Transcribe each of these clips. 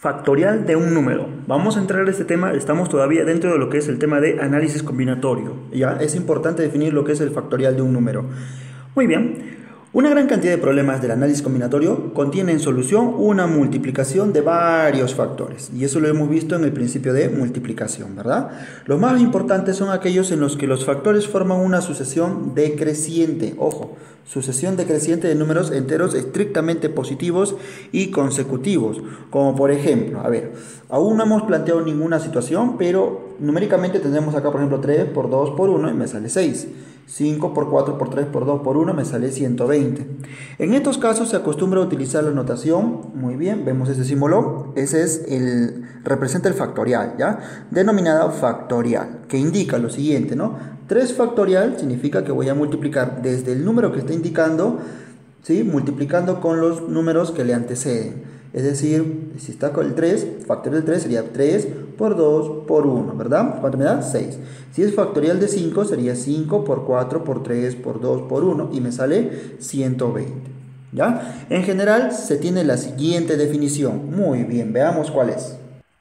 Factorial de un número. Vamos a entrar a este tema, estamos todavía dentro de lo que es el tema de análisis combinatorio. Ya es importante definir lo que es el factorial de un número. Muy bien. Una gran cantidad de problemas del análisis combinatorio contienen en solución una multiplicación de varios factores. Y eso lo hemos visto en el principio de multiplicación, ¿verdad? Los más importantes son aquellos en los que los factores forman una sucesión decreciente. Ojo, sucesión decreciente de números enteros estrictamente positivos y consecutivos. Como por ejemplo, aún no hemos planteado ninguna situación, pero numéricamente tendremos acá, por ejemplo, 3 por 2 por 1 y me sale 6. 5 por 4 por 3 por 2 por 1 me sale 120. En estos casos se acostumbra a utilizar la notación, muy bien, vemos ese símbolo, representa el factorial, ¿ya? Denominada factorial, que indica lo siguiente, ¿no? 3 factorial significa que voy a multiplicar desde el número que está indicando, ¿sí? Multiplicando con los números que le anteceden. Es decir, si está con el 3, factorial de 3 sería 3 por 2 por 1, ¿verdad? ¿Cuánto me da? 6. Si es factorial de 5, sería 5 por 4 por 3 por 2 por 1 y me sale 120. ¿Ya? En general se tiene la siguiente definición. Muy bien, veamos cuál es.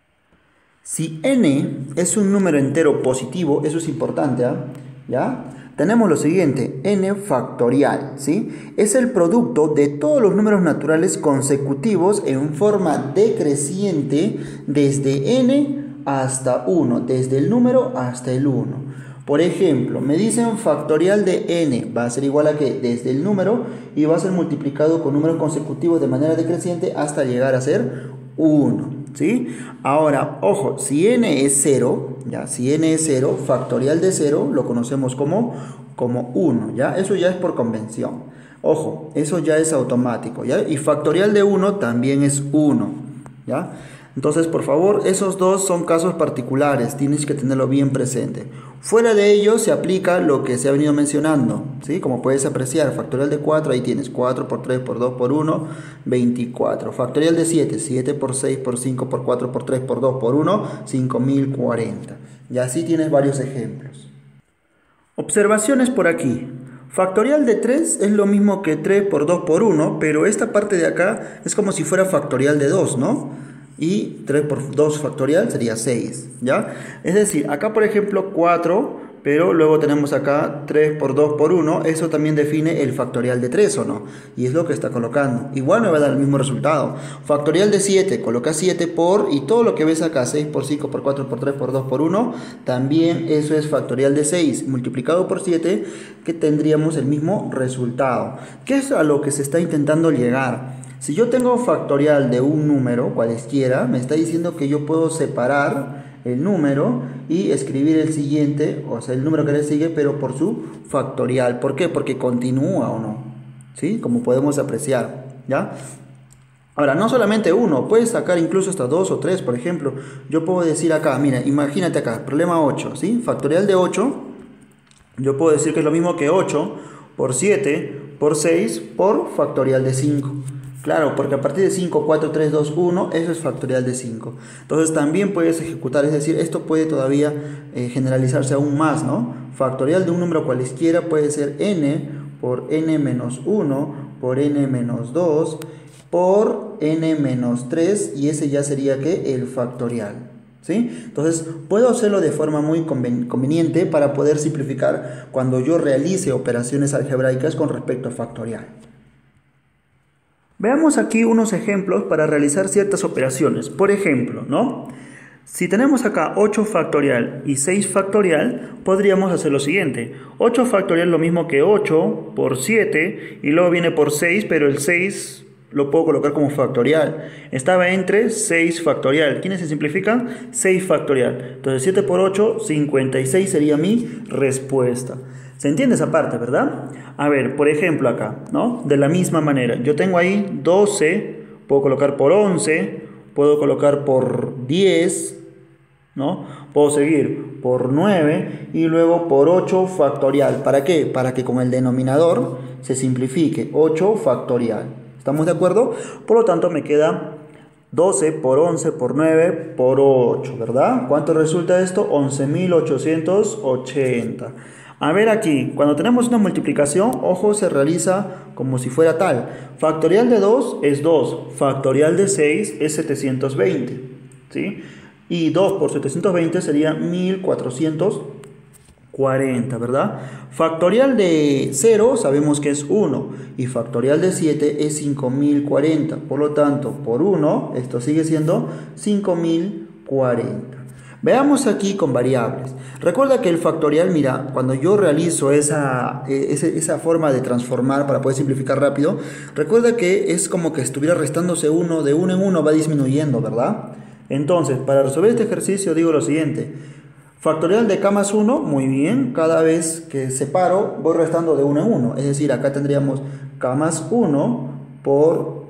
Si n es un número entero positivo, eso es importante, ¿ya? Tenemos lo siguiente, n factorial, ¿sí? Es el producto de todos los números naturales consecutivos en forma decreciente desde n hasta 1, desde el número hasta el 1. Por ejemplo, me dicen factorial de n, va a ser igual a que desde el número y va a ser multiplicado con números consecutivos de manera decreciente hasta llegar a ser 1. ¿Sí? Ahora, ojo, si n es 0, ¿ya? Si n es 0, factorial de 0 lo conocemos como 1, ¿ya? Eso ya es por convención. Ojo, eso ya es automático, ¿ya? Y factorial de 1 también es 1, ¿ya? Entonces, por favor, esos dos son casos particulares, tienes que tenerlo bien presente. Fuera de ello se aplica lo que se ha venido mencionando, ¿sí? Como puedes apreciar, factorial de 4, ahí tienes 4 por 3 por 2 por 1, 24. Factorial de 7, 7 por 6 por 5 por 4 por 3 por 2 por 1, 5040. Y así tienes varios ejemplos. Observaciones por aquí. Factorial de 3 es lo mismo que 3 por 2 por 1, pero esta parte de acá es como si fuera factorial de 2, ¿no? Y 3 por 2 factorial sería 6, ¿ya? Es decir, acá por ejemplo 4, pero luego tenemos acá 3 por 2 por 1, eso también define el factorial de 3, ¿o no? Y es lo que está colocando. Igual me va a dar el mismo resultado. Factorial de 7, coloca 7 por, y todo lo que ves acá, 6 por 5 por 4 por 3 por 2 por 1, también eso es factorial de 6, multiplicado por 7, que tendríamos el mismo resultado. ¿Qué es a lo que se está intentando llegar? Si yo tengo factorial de un número, cualesquiera, me está diciendo que yo puedo separar el número y escribir el siguiente, o sea, el número que le sigue, pero por su factorial. ¿Por qué? Porque continúa, ¿o no? ¿Sí? Como podemos apreciar, ¿ya? Ahora, no solamente uno, puedes sacar incluso hasta 2 o 3, por ejemplo. Yo puedo decir acá, mira, imagínate acá, problema 8, ¿sí? Factorial de 8, yo puedo decir que es lo mismo que 8 por 7 por 6 por factorial de 5. Claro, porque a partir de 5, 4, 3, 2, 1, eso es factorial de 5. Entonces también puedes ejecutar, es decir, esto puede todavía generalizarse aún más, ¿no? Factorial de un número cualesquiera puede ser n por n menos 1 por n menos 2 por n menos 3 y ese ya sería ¿qué? El factorial. ¿Sí? Entonces puedo hacerlo de forma muy conveniente para poder simplificar cuando yo realice operaciones algebraicas con respecto a factorial. Veamos aquí unos ejemplos para realizar ciertas operaciones. Por ejemplo, ¿no? Si tenemos acá 8 factorial y 6 factorial, podríamos hacer lo siguiente. 8 factorial es lo mismo que 8 por 7 y luego viene por 6, pero el 6 lo puedo colocar como factorial. Estaba entre 6 factorial. ¿Quiénes se simplifican? 6 factorial. Entonces 7 por 8, 56 sería mi respuesta. ¿Se entiende esa parte, verdad? A ver, por ejemplo acá, ¿no? De la misma manera, yo tengo ahí 12, puedo colocar por 11, puedo colocar por 10, ¿no? Puedo seguir por 9 y luego por 8 factorial. ¿Para qué? Para que con el denominador se simplifique 8 factorial. ¿Estamos de acuerdo? Por lo tanto me queda 12 por 11 por 9 por 8, ¿verdad? ¿Cuánto resulta esto? 11.880. A ver aquí, cuando tenemos una multiplicación, ojo, se realiza como si fuera tal. Factorial de 2 es 2, factorial de 6 es 720, ¿sí? Y 2 por 720 sería 1440, ¿verdad? Factorial de 0 sabemos que es 1 y factorial de 7 es 5040. Por lo tanto, por 1, esto sigue siendo 5040. Veamos aquí con variables. Recuerda que el factorial, mira, cuando yo realizo esa forma de transformar para poder simplificar rápido, recuerda que es como que estuviera restándose 1, de 1 en 1 va disminuyendo, ¿verdad? Entonces, para resolver este ejercicio digo lo siguiente. Factorial de k más 1, muy bien, cada vez que separo voy restando de 1 en 1, es decir, acá tendríamos k más 1 por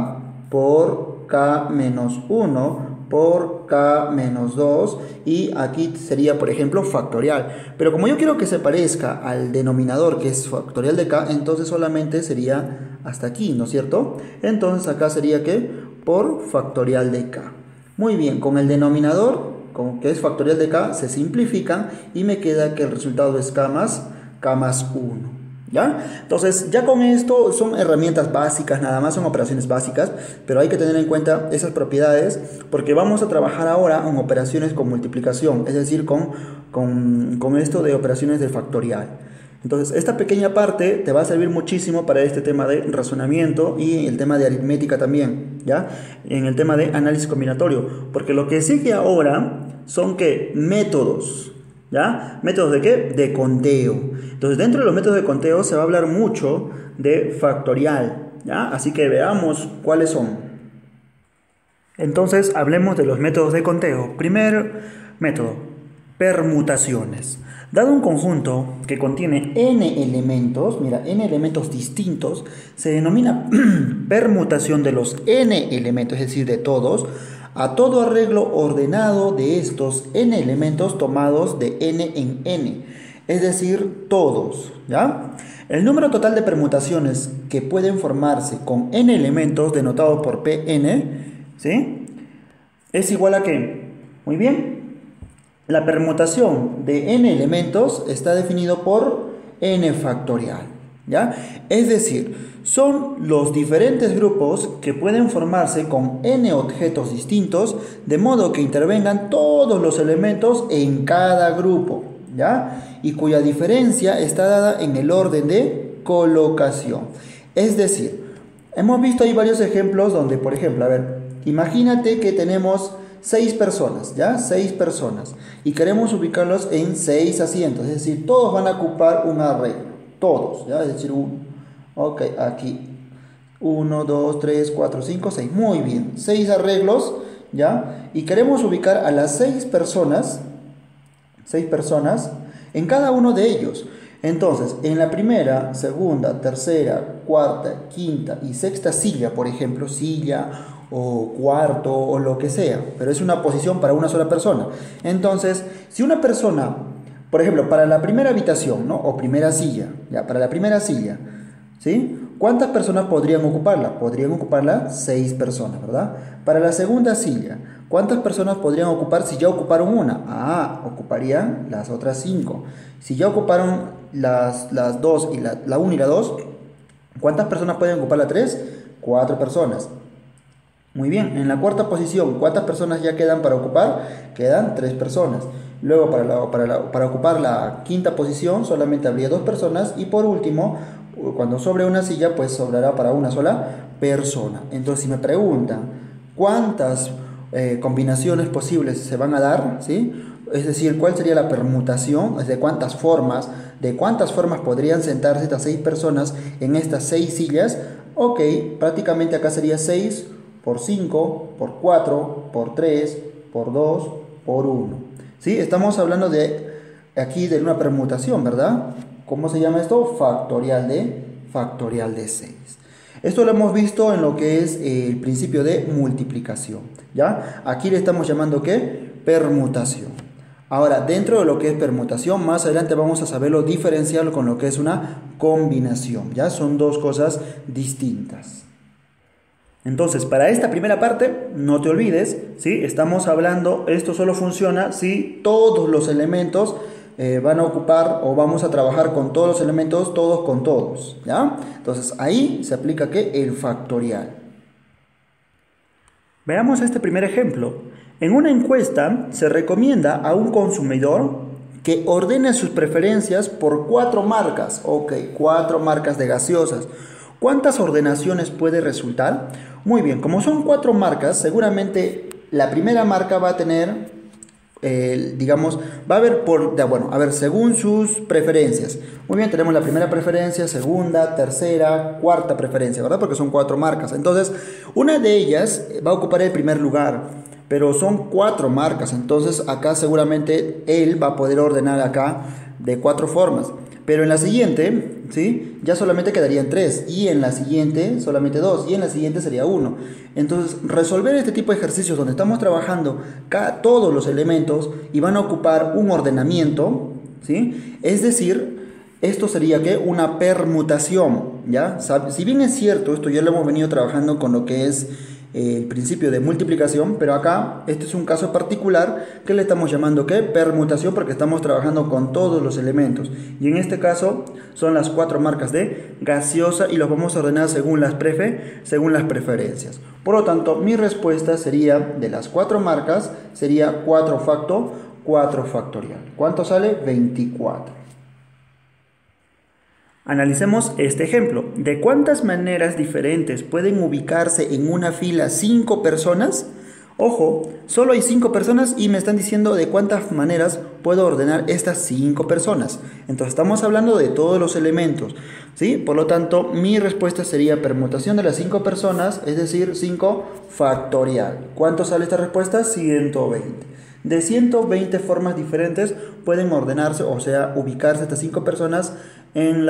k menos 1 por k menos 2 y aquí sería por ejemplo factorial, pero como yo quiero que se parezca al denominador que es factorial de k, entonces solamente sería hasta aquí, ¿no es cierto? Entonces acá sería que por factorial de k. Muy bien, con el denominador que es factorial de k se simplifican y me queda que el resultado es k más 1. ¿Ya? Entonces, ya con esto son herramientas básicas, nada más son operaciones básicas, pero hay que tener en cuenta esas propiedades porque vamos a trabajar ahora en operaciones con multiplicación, es decir, con esto de operaciones de factorial. Entonces, esta pequeña parte te va a servir muchísimo para este tema de razonamiento y el tema de aritmética también, ¿ya? En el tema de análisis combinatorio, porque lo que sigue ahora son ¿qué? Métodos. ¿Ya? ¿Métodos de qué? De conteo. Entonces, dentro de los métodos de conteo se va a hablar mucho de factorial, ¿ya? Así que veamos cuáles son. Entonces, hablemos de los métodos de conteo. Primer método, permutaciones. Dado un conjunto que contiene n elementos, mira, n elementos distintos, se denomina permutación de los n elementos, es decir, de todos, a todo arreglo ordenado de estos n elementos tomados de n en n, es decir, todos, ¿ya? El número total de permutaciones que pueden formarse con n elementos denotado por Pn, ¿sí? Es igual a ¿qué? Muy bien. La permutación de n elementos está definido por n factorial, ¿ya? Es decir, son los diferentes grupos que pueden formarse con n objetos distintos, de modo que intervengan todos los elementos en cada grupo, ¿ya? Y cuya diferencia está dada en el orden de colocación. Es decir, hemos visto ahí varios ejemplos donde, por ejemplo, a ver, imagínate que tenemos 6 personas, ¿ya? 6 personas. Y queremos ubicarlos en 6 asientos, es decir, todos van a ocupar un arreglo, todos, ¿ya? Es decir, ok, aquí 1, 2, 3, 4, 5, 6. Muy bien, 6 arreglos, ¿ya? Y queremos ubicar a las 6 personas en cada uno de ellos. Entonces, en la primera, segunda, tercera, cuarta, quinta y sexta silla, por ejemplo, silla o cuarto o lo que sea, pero es una posición para una sola persona. Entonces, si una persona, por ejemplo, para la primera habitación, ¿no? O primera silla, ya, para la primera silla, ¿sí? ¿Cuántas personas podrían ocuparla? Podrían ocuparla 6 personas, ¿verdad? Para la segunda silla, ¿cuántas personas podrían ocupar si ya ocuparon una? Ah, ocuparían las otras 5. Si ya ocuparon las 2 y la 1 y la 2, ¿cuántas personas pueden ocupar la 3? 4 personas. Muy bien, en la cuarta posición, ¿cuántas personas ya quedan para ocupar? Quedan 3 personas. Luego, para ocupar la quinta posición, solamente habría 2 personas. Y por último, cuando sobre una silla, pues sobrará para una sola persona. Entonces, si me preguntan cuántas combinaciones posibles se van a dar, ¿sí? Es decir, cuál sería la permutación, de cuántas formas podrían sentarse estas 6 personas en estas 6 sillas. Ok, prácticamente acá sería 6 por 5, por 4, por 3, por 2, por 1. ¿Sí? Estamos hablando aquí de una permutación, ¿verdad? ¿Cómo se llama esto? Factorial de 6. Esto lo hemos visto en lo que es el principio de multiplicación, ¿ya? Aquí le estamos llamando ¿qué? Permutación. Ahora, dentro de lo que es permutación, más adelante vamos a saberlo diferenciarlo con lo que es una combinación, ¿ya? Son dos cosas distintas. Entonces, para esta primera parte, no te olvides, ¿sí? Estamos hablando, esto solo funciona si todos los elementos van a ocupar o vamos a trabajar con todos los elementos, todos con todos, ¿ya? Entonces ahí se aplica ¿qué? El factorial. Veamos este primer ejemplo. En una encuesta se recomienda a un consumidor que ordene sus preferencias por 4 marcas. Ok, 4 marcas de gaseosas. ¿Cuántas ordenaciones puede resultar? Muy bien, como son 4 marcas, seguramente la primera marca va a tener, digamos, va a haber según sus preferencias. Muy bien, tenemos la primera preferencia, segunda, tercera, cuarta preferencia, ¿verdad? Porque son 4 marcas. Entonces, una de ellas va a ocupar el primer lugar, pero son 4 marcas. Entonces, acá seguramente él va a poder ordenar acá de 4 formas. Pero en la siguiente, ¿sí? Ya solamente quedarían 3, y en la siguiente solamente 2, y en la siguiente sería 1. Entonces, resolver este tipo de ejercicios donde estamos trabajando todos los elementos y van a ocupar un ordenamiento, ¿sí? Es decir, esto sería ¿qué? Una permutación, ¿ya? Si bien es cierto, esto ya lo hemos venido trabajando con lo que es el principio de multiplicación, pero acá este es un caso particular que le estamos llamando ¿qué? Permutación, porque estamos trabajando con todos los elementos, y en este caso son las 4 marcas de gaseosa y los vamos a ordenar según las preferencias. Por lo tanto, mi respuesta sería, de las 4 marcas, sería 4 factorial. ¿Cuánto sale? 24. Analicemos este ejemplo. ¿De cuántas maneras diferentes pueden ubicarse en una fila 5 personas? Ojo, solo hay 5 personas y me están diciendo de cuántas maneras puedo ordenar estas 5 personas. Entonces estamos hablando de todos los elementos, ¿sí? Por lo tanto, mi respuesta sería permutación de las 5 personas, es decir, 5 factorial. ¿Cuánto sale esta respuesta? 120. De 120 formas diferentes pueden ordenarse, o sea, ubicarse estas 5 personas en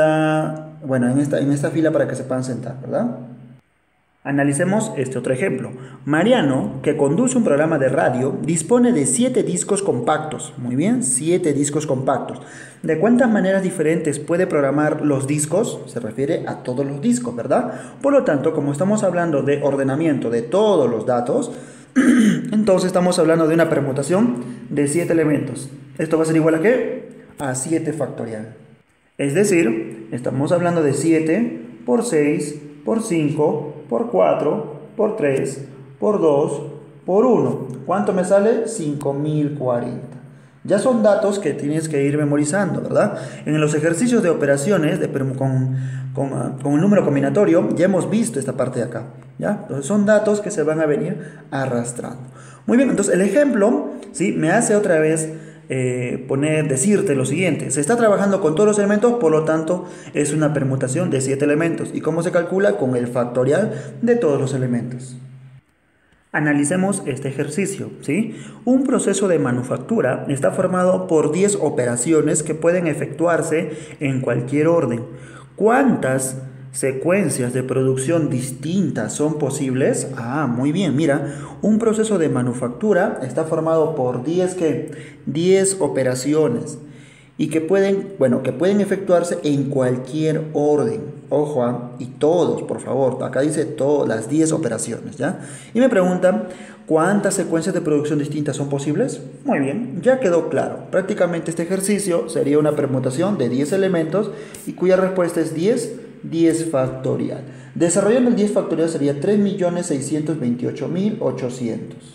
esta fila para que se puedan sentar, ¿verdad? Analicemos este otro ejemplo. Mariano, que conduce un programa de radio, dispone de 7 discos compactos. Muy bien, 7 discos compactos. ¿De cuántas maneras diferentes puede programar los discos? Se refiere a todos los discos, ¿verdad? Por lo tanto, como estamos hablando de ordenamiento de todos los datos, entonces estamos hablando de una permutación de 7 elementos. Esto va a ser igual a ¿qué? A 7 factorial. Es decir, estamos hablando de 7 por 6, por 5, por 4, por 3, por 2, por 1. ¿Cuánto me sale? 5040. Ya son datos que tienes que ir memorizando, ¿verdad? En los ejercicios de operaciones con un número combinatorio ya hemos visto esta parte de acá, ¿ya? Entonces son datos que se van a venir arrastrando. Muy bien, entonces el ejemplo, ¿sí? Me hace otra vez decirte lo siguiente. Se está trabajando con todos los elementos, por lo tanto es una permutación de 7 elementos. ¿Y cómo se calcula? Con el factorial de todos los elementos. Analicemos este ejercicio, ¿sí? Un proceso de manufactura está formado por 10 operaciones que pueden efectuarse en cualquier orden. ¿Cuántas secuencias de producción distintas son posibles? Muy bien, mira, un proceso de manufactura está formado por 10 operaciones y que pueden efectuarse en cualquier orden. Ojo, y todos, por favor, acá dice todas las 10 operaciones, ¿ya? Y me preguntan, ¿cuántas secuencias de producción distintas son posibles? Muy bien, ya quedó claro. Prácticamente este ejercicio sería una permutación de 10 elementos y cuya respuesta es 10 factorial. Desarrollando el 10 factorial sería 3.628.800.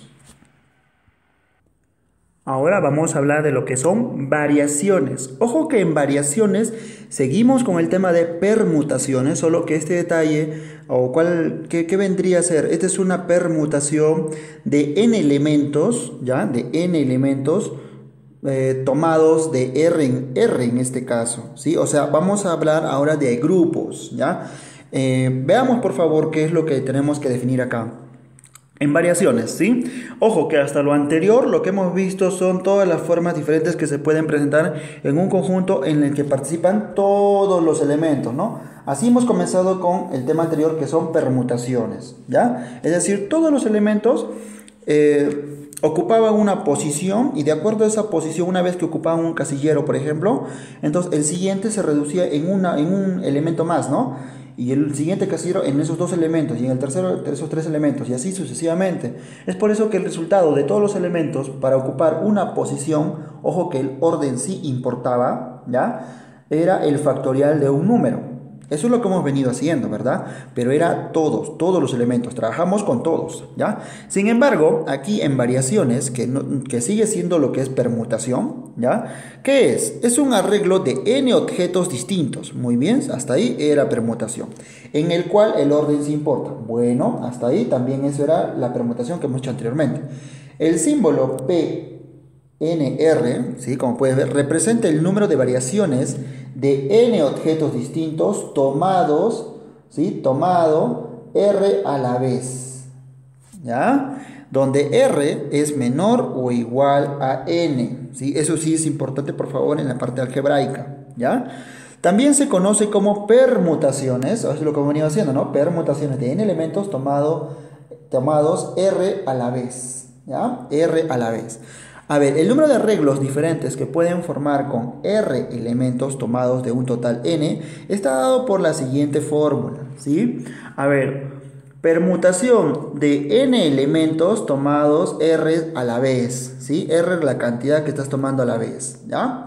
Ahora vamos a hablar de lo que son variaciones. Ojo que en variaciones seguimos con el tema de permutaciones, solo que este detalle, ¿qué vendría a ser? Esta es una permutación de n elementos, ¿ya? De n elementos tomados de R en este caso, ¿sí? O sea, vamos a hablar ahora de grupos, ¿ya? Veamos por favor qué es lo que tenemos que definir acá. En variaciones, ¿sí? Ojo que hasta lo anterior lo que hemos visto son todas las formas diferentes que se pueden presentar en un conjunto en el que participan todos los elementos, ¿no? Así hemos comenzado con el tema anterior, que son permutaciones, ¿ya? Es decir, todos los elementos ocupaban una posición, y de acuerdo a esa posición, una vez que ocupaban un casillero, por ejemplo, entonces el siguiente se reducía en un elemento más, ¿no? y el siguiente casillero en esos dos elementos, y en el tercero esos tres elementos, y así sucesivamente. Es por eso que el resultado de todos los elementos para ocupar una posición, ojo que el orden sí importaba, ¿ya? Era el factorial de un número. Eso es lo que hemos venido haciendo, ¿verdad? Pero era todos los elementos, trabajamos con todos, ¿ya? Sin embargo, aquí en variaciones, que sigue siendo lo que es permutación, ¿ya? ¿Qué es? Es un arreglo de n objetos distintos, muy bien, hasta ahí era permutación, en el cual el orden sí importa. Bueno, hasta ahí también eso era la permutación que hemos hecho anteriormente. El símbolo PNR, ¿sí? Como puedes ver, representa el número de variaciones de n objetos distintos tomados, ¿sí? Tomado r a la vez, ¿ya? Donde r es menor o igual a n, ¿sí? Eso sí es importante, por favor, en la parte algebraica, ¿ya? También se conoce como permutaciones, eso es lo que hemos venido haciendo, ¿no? Permutaciones de n elementos tomados r a la vez, ¿ya? R a la vez. A ver, el número de arreglos diferentes que pueden formar con r elementos tomados de un total n está dado por la siguiente fórmula, ¿sí? A ver, permutación de n elementos tomados r a la vez, ¿sí? R es la cantidad que estás tomando a la vez, ¿ya?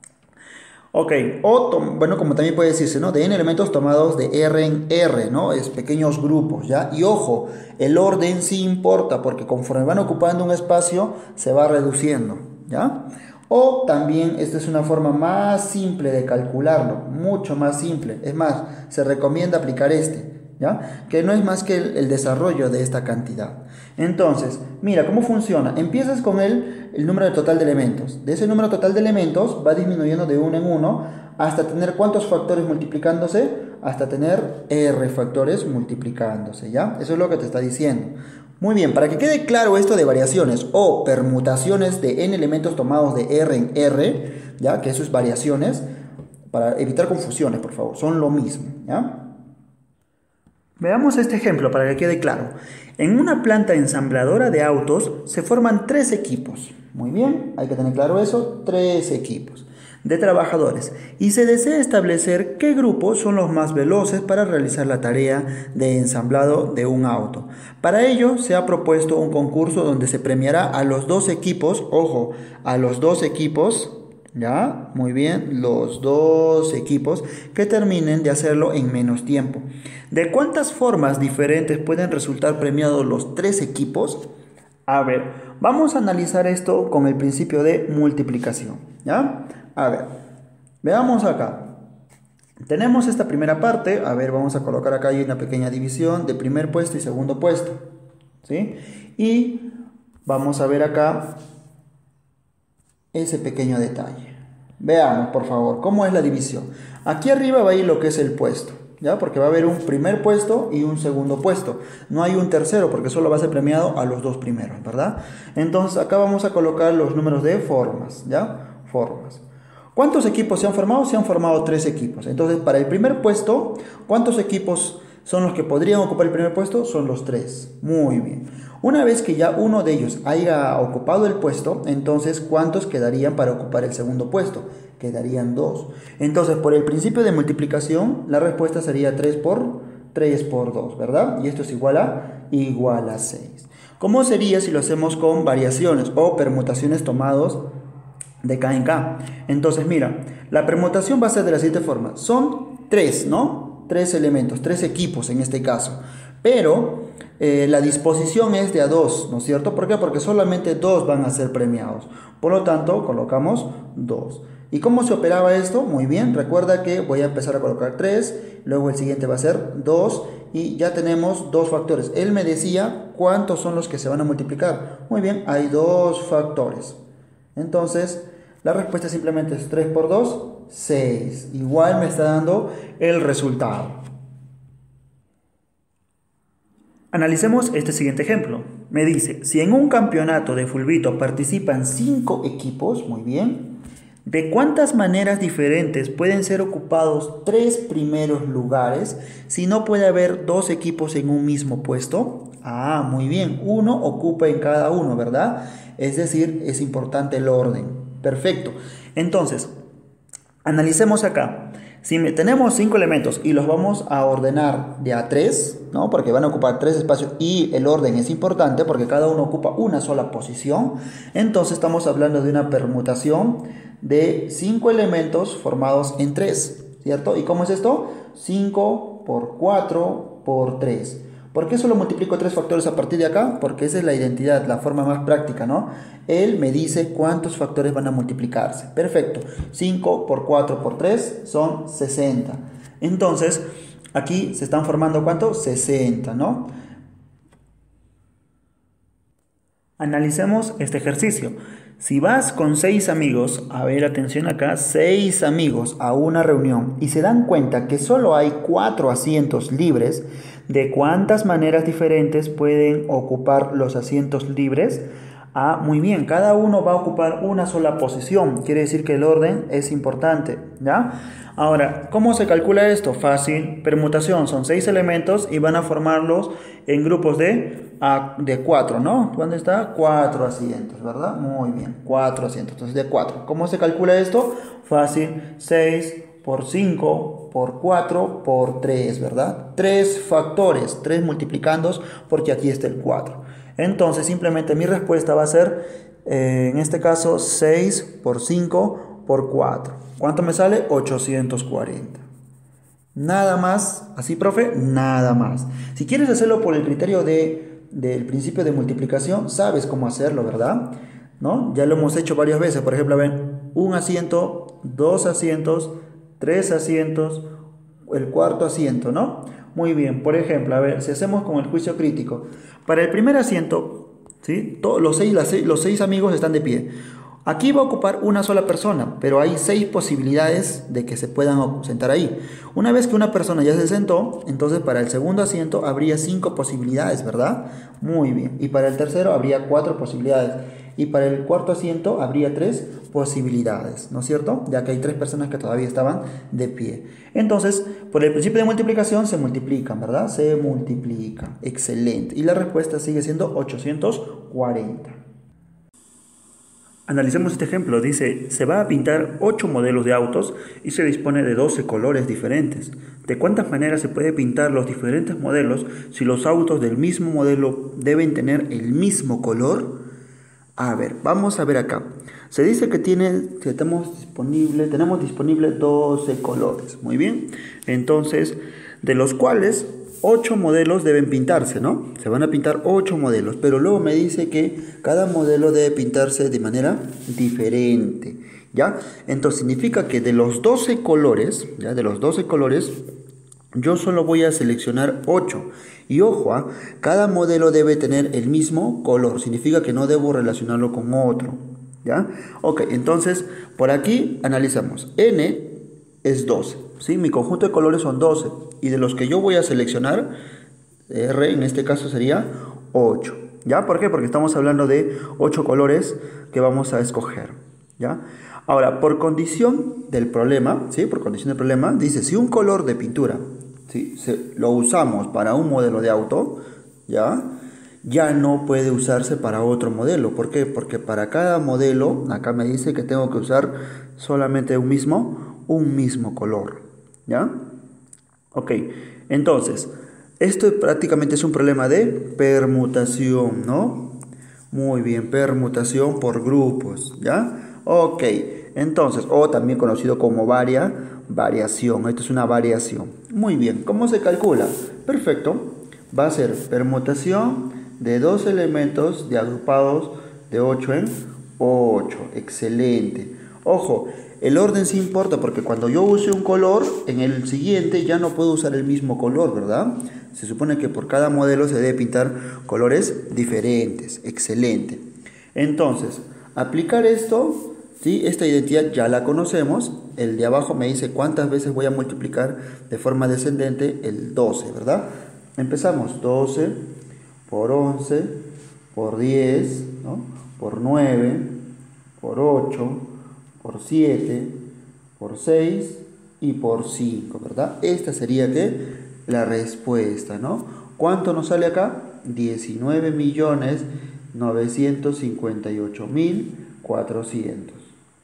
Ok, bueno, como también puede decirse, ¿no? De n elementos tomados de r en r, ¿no? Es pequeños grupos, ¿ya? Y ojo, el orden sí importa, porque conforme van ocupando un espacio, se va reduciendo, ¿ya? O también, esta es una forma más simple de calcularlo, mucho más simple. Es más, se recomienda aplicar ¿ya? Que no es más que el desarrollo de esta cantidad. Entonces, mira cómo funciona. Empiezas con el número total de elementos. De ese número total de elementos va disminuyendo de uno en uno hasta tener ¿cuántos factores multiplicándose? Hasta tener r factores multiplicándose, ¿ya? Eso es lo que te está diciendo. Muy bien, para que quede claro esto de variaciones o permutaciones de n elementos tomados de r en r, ¿ya? Que eso es variaciones, para evitar confusiones, por favor, son lo mismo, ¿ya? Veamos este ejemplo para que quede claro. En una planta ensambladora de autos se forman 3 equipos. Muy bien, hay que tener claro eso, 3 equipos de trabajadores. Y se desea establecer qué grupos son los más veloces para realizar la tarea de ensamblado de un auto. Para ello se ha propuesto un concurso donde se premiará a los 2 equipos, ojo, a los 2 equipos, ¿ya? Muy bien, los 2 equipos que terminen de hacerlo en menos tiempo. ¿De cuántas formas diferentes pueden resultar premiados los 3 equipos? A ver, vamos a analizar esto con el principio de multiplicación, ¿ya? A ver, veamos acá. Tenemos esta primera parte, a ver, vamos a colocar acá hay una pequeña división de primer puesto y segundo puesto, ¿sí? Y vamos a ver acá ese pequeño detalle. Veamos, por favor, cómo es la división. Aquí arriba va a ir lo que es el puesto, ¿ya? Porque va a haber un primer puesto y un segundo puesto. No hay un tercero porque solo va a ser premiado a los 2 primeros, ¿verdad? Entonces acá vamos a colocar los números de formas, ¿ya? Formas. ¿Cuántos equipos se han formado? Se han formado 3 equipos. Entonces, para el primer puesto, ¿cuántos equipos son los que podrían ocupar el primer puesto? Son los 3. Muy bien. Una vez que ya uno de ellos haya ocupado el puesto, entonces, ¿cuántos quedarían para ocupar el segundo puesto? Quedarían 2. Entonces, por el principio de multiplicación, la respuesta sería 3 por 2, ¿verdad? Y esto es igual a 6. ¿Cómo sería si lo hacemos con variaciones o permutaciones tomados de K en K? Entonces, mira, la permutación va a ser de la siguiente forma. Son 3, ¿no? 3 elementos, 3 equipos en este caso. Pero la disposición es de a 2, ¿no es cierto? ¿Por qué? Porque solamente 2 van a ser premiados. Por lo tanto, colocamos 2. ¿Y cómo se operaba esto? Muy bien, recuerda que voy a empezar a colocar 3, luego el siguiente va a ser 2 y ya tenemos 2 factores. Él me decía cuántos son los que se van a multiplicar. Muy bien, hay 2 factores. Entonces, la respuesta simplemente es 3 por 2, 6. Igual me está dando el resultado. Analicemos este siguiente ejemplo. Me dice, si en un campeonato de fulbito participan 5 equipos, muy bien, ¿de cuántas maneras diferentes pueden ser ocupados 3 primeros lugares si no puede haber 2 equipos en un mismo puesto? Ah, muy bien, uno ocupa en cada uno, ¿verdad? Es decir, es importante el orden. Perfecto. Entonces, analicemos acá. Tenemos 5 elementos y los vamos a ordenar de a 3, ¿no? Porque van a ocupar 3 espacios y el orden es importante porque cada uno ocupa una sola posición. Entonces estamos hablando de una permutación de 5 elementos formados en 3, ¿cierto? ¿Y cómo es esto? 5 por 4 por 3. ¿Por qué solo multiplico 3 factores a partir de acá? Porque esa es la identidad, la forma más práctica, ¿no? Él me dice cuántos factores van a multiplicarse. Perfecto. 5 por 4 por 3 son 60. Entonces, aquí se están formando ¿cuánto? 60, ¿no? Analicemos este ejercicio. Si vas con 6 amigos, a ver, atención acá, 6 amigos a una reunión y se dan cuenta que solo hay 4 asientos libres, ¿de cuántas maneras diferentes pueden ocupar los asientos libres? Ah, muy bien, cada uno va a ocupar una sola posición, quiere decir que el orden es importante, ¿ya? Ahora, ¿cómo se calcula esto? Fácil, permutación, son 6 elementos y van a formarlos en grupos de 4, ¿no? ¿Dónde está? 4 asientos, ¿verdad? Muy bien, 4 asientos, entonces de 4. ¿Cómo se calcula esto? Fácil, 6 por 5 por 4 por 3, ¿verdad? 3 factores, 3 multiplicandos porque aquí está el 4. Entonces simplemente mi respuesta va a ser, en este caso, 6 por 5 por 4. ¿Cuánto me sale? 840. Nada más, así profe, nada más. Si quieres hacerlo por el criterio del principio de multiplicación, sabes cómo hacerlo, ¿verdad? ¿No? Ya lo hemos hecho varias veces. Por ejemplo, ven, un asiento, 2 asientos, 3 asientos, el cuarto asiento, ¿no? Muy bien, por ejemplo, a ver, si hacemos con el juicio crítico, para el primer asiento, ¿sí? Todos los 6 amigos están de pie. Aquí va a ocupar una sola persona, pero hay 6 posibilidades de que se puedan sentar ahí. Una vez que una persona ya se sentó, entonces para el segundo asiento habría 5 posibilidades, ¿verdad? Muy bien. Y para el tercero habría 4 posibilidades. Y para el cuarto asiento habría 3 posibilidades, ¿no es cierto? Ya que hay 3 personas que todavía estaban de pie. Entonces, por el principio de multiplicación se multiplican, ¿verdad? Se multiplican. Excelente. Y la respuesta sigue siendo 840. Analicemos este ejemplo. Dice, se va a pintar 8 modelos de autos y se dispone de 12 colores diferentes. ¿De cuántas maneras se puede pintar los diferentes modelos si los autos del mismo modelo deben tener el mismo color? A ver, vamos a ver acá. Se dice que tenemos disponible 12 colores. Muy bien. Entonces, de los cuales 8 modelos deben pintarse, ¿no? Se van a pintar 8 modelos, pero luego me dice que cada modelo debe pintarse de manera diferente, ¿ya? Entonces significa que de los 12 colores, ¿ya? De los 12 colores, yo solo voy a seleccionar 8. Y ojo, cada modelo debe tener el mismo color, significa que no debo relacionarlo con otro, ¿ya? Ok, entonces, por aquí analizamos. N es 12, ¿sí? Mi conjunto de colores son 12. Y de los que yo voy a seleccionar, R en este caso sería 8. ¿Ya? ¿Por qué? Porque estamos hablando de 8 colores que vamos a escoger. ¿Ya? Ahora, por condición del problema, ¿sí? Por condición del problema, dice, si un color de pintura, ¿sí? Lo usamos para un modelo de auto, ya no puede usarse para otro modelo. ¿Por qué? Porque para cada modelo, acá me dice que tengo que usar solamente un mismo color, ¿ya? Ok, entonces, esto prácticamente es un problema de permutación, ¿no? Muy bien, permutación por grupos, ¿ya? Ok, entonces, o también conocido como variación, esto es una variación. Muy bien, ¿cómo se calcula? Perfecto, va a ser permutación de 2 elementos de agrupados de 8 en 8, excelente. Ojo, el orden sí importa porque cuando yo use un color, en el siguiente ya no puedo usar el mismo color, ¿verdad? Se supone que por cada modelo se debe pintar colores diferentes. Excelente. Entonces, aplicar esto, ¿sí? Esta identidad ya la conocemos. El de abajo me dice cuántas veces voy a multiplicar de forma descendente el 12, ¿verdad? Empezamos 12 por 11, por 10, ¿no? Por 9, por 8, por 7, por 6 y por 5, ¿verdad? Esta sería ¿qué? La respuesta, ¿no? ¿Cuánto nos sale acá? 19.958.400.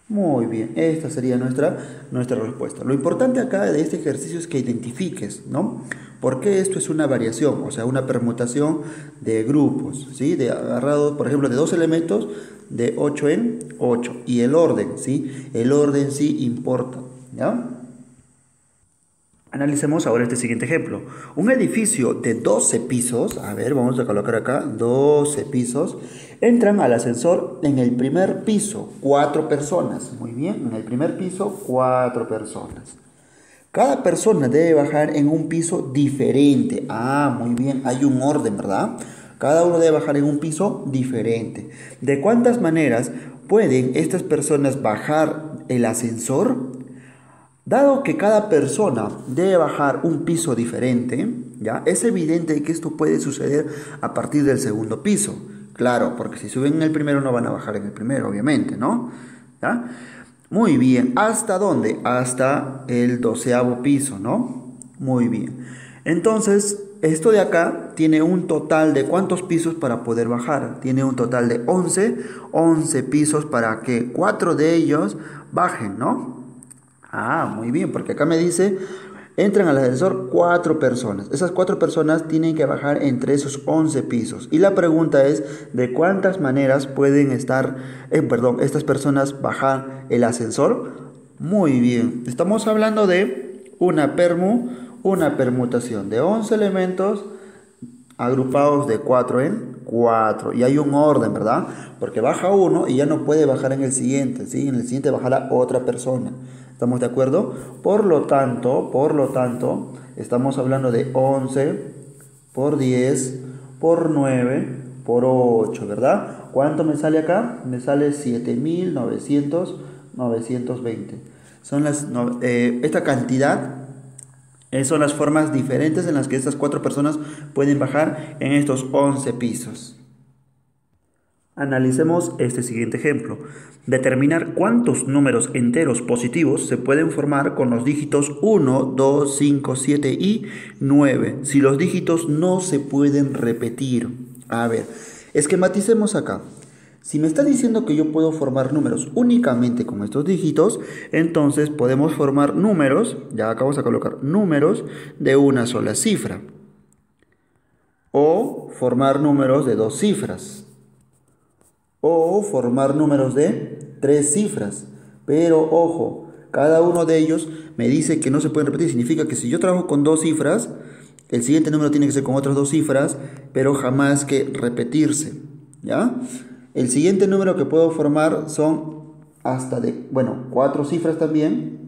Muy bien, esta sería nuestra respuesta. Lo importante acá de este ejercicio es que identifiques, ¿no? Porque esto es una variación, o sea, una permutación de grupos, ¿sí? De agarrado, por ejemplo, de dos elementos de 8 en 8. Y el orden, ¿sí? El orden sí importa, ¿ya? Analicemos ahora este siguiente ejemplo. Un edificio de 12 pisos, a ver, vamos a colocar acá 12 pisos, entran al ascensor en el primer piso, 4 personas. Muy bien, en el primer piso, 4 personas. Cada persona debe bajar en un piso diferente. Ah, muy bien, hay un orden, ¿verdad? Cada uno debe bajar en un piso diferente. ¿De cuántas maneras pueden estas personas bajar el ascensor? Dado que cada persona debe bajar un piso diferente, ¿ya? Es evidente que esto puede suceder a partir del segundo piso. Claro, porque si suben en el primero no van a bajar en el primero, obviamente, ¿no? ¿Ya? Muy bien. ¿Hasta dónde? Hasta el 12º piso, ¿no? Muy bien. Entonces, esto de acá tiene un total de ¿cuántos pisos para poder bajar? Tiene un total de 11 pisos para que 4 de ellos bajen, ¿no? Ah, muy bien, porque acá me dice, entran al ascensor 4 personas. Esas 4 personas tienen que bajar entre esos 11 pisos. Y la pregunta es, ¿de cuántas maneras pueden estas personas bajar el ascensor? Muy bien, estamos hablando de una permutación de 11 elementos agrupados de 4 en 4. Y hay un orden, ¿verdad? Porque baja uno y ya no puede bajar en el siguiente, ¿sí? En el siguiente bajará otra persona. ¿Estamos de acuerdo? Por lo tanto, estamos hablando de 11 por 10 por 9 por 8, ¿verdad? ¿Cuánto me sale acá? Me sale 7.920. Esta cantidad son las formas diferentes en las que estas 4 personas pueden bajar en estos 11 pisos. Analicemos este siguiente ejemplo. Determinar cuántos números enteros positivos se pueden formar con los dígitos 1, 2, 5, 7 y 9, si los dígitos no se pueden repetir. A ver, esquematicemos acá. Si me está diciendo que yo puedo formar números únicamente con estos dígitos, entonces podemos formar números, ya acá vamos a colocar números de una sola cifra, o formar números de 2 cifras, o formar números de 3 cifras. Pero ojo, cada uno de ellos me dice que no se pueden repetir. Significa que si yo trabajo con 2 cifras, el siguiente número tiene que ser con otras 2 cifras, pero jamás que repetirse, ¿ya? El siguiente número que puedo formar son hasta 4 cifras también.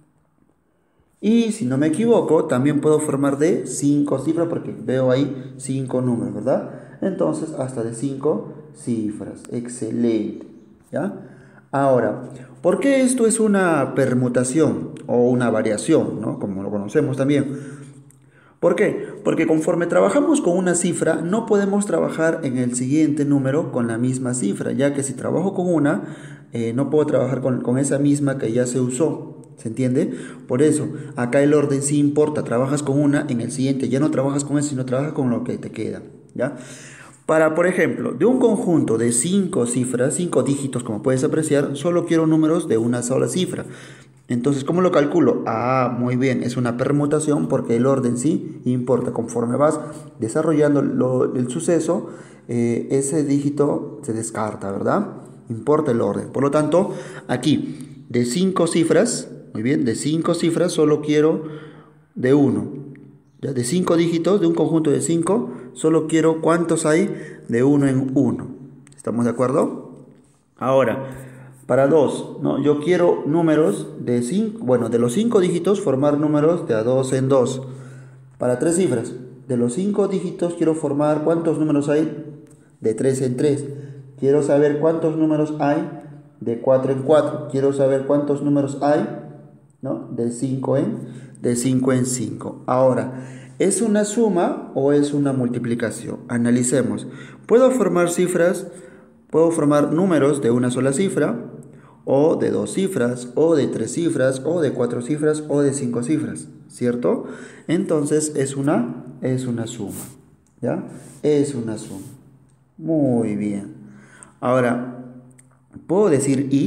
Y si no me equivoco, también puedo formar de 5 cifras porque veo ahí 5 números, ¿verdad? Entonces, hasta de 5 cifras. Excelente, ¿ya? Ahora, ¿por qué esto es una permutación o una variación, ¿no? Como lo conocemos también. ¿Por qué? Porque conforme trabajamos con una cifra, no podemos trabajar en el siguiente número con la misma cifra, ya que si trabajo con una, no puedo trabajar con esa misma que ya se usó. ¿Se entiende? Por eso, acá el orden sí importa. Trabajas con una, en el siguiente ya no trabajas con eso, sino trabajas con lo que te queda, ¿ya? Para, por ejemplo, de un conjunto de 5 cifras, 5 dígitos, como puedes apreciar, solo quiero números de una sola cifra. Entonces, ¿cómo lo calculo? Ah, muy bien, es una permutación porque el orden sí importa. Conforme vas desarrollando el suceso, ese dígito se descarta, ¿verdad? Importa el orden. Por lo tanto, aquí, de 5 cifras, muy bien, de 5 cifras solo quiero de 1. ¿Ya? De 5 dígitos, de un conjunto de 5, solo quiero cuántos hay de 1 en 1. ¿Estamos de acuerdo? Ahora, para 2, ¿no? Yo quiero números de 5, de los 5 dígitos formar números de a 2 en 2. Para 3 cifras, de los 5 dígitos quiero formar cuántos números hay de 3 en 3. Quiero saber cuántos números hay de 4 en 4. Quiero saber cuántos números hay, ¿no? de 5 en 5. Ahora, ¿es una suma o es una multiplicación? Analicemos. Puedo formar números de una sola cifra, o de 2 cifras, o de 3 cifras, o de 4 cifras, o de 5 cifras, ¿cierto? Entonces es una suma, ¿ya? Es una suma. Muy bien. Ahora, ¿puedo decir y?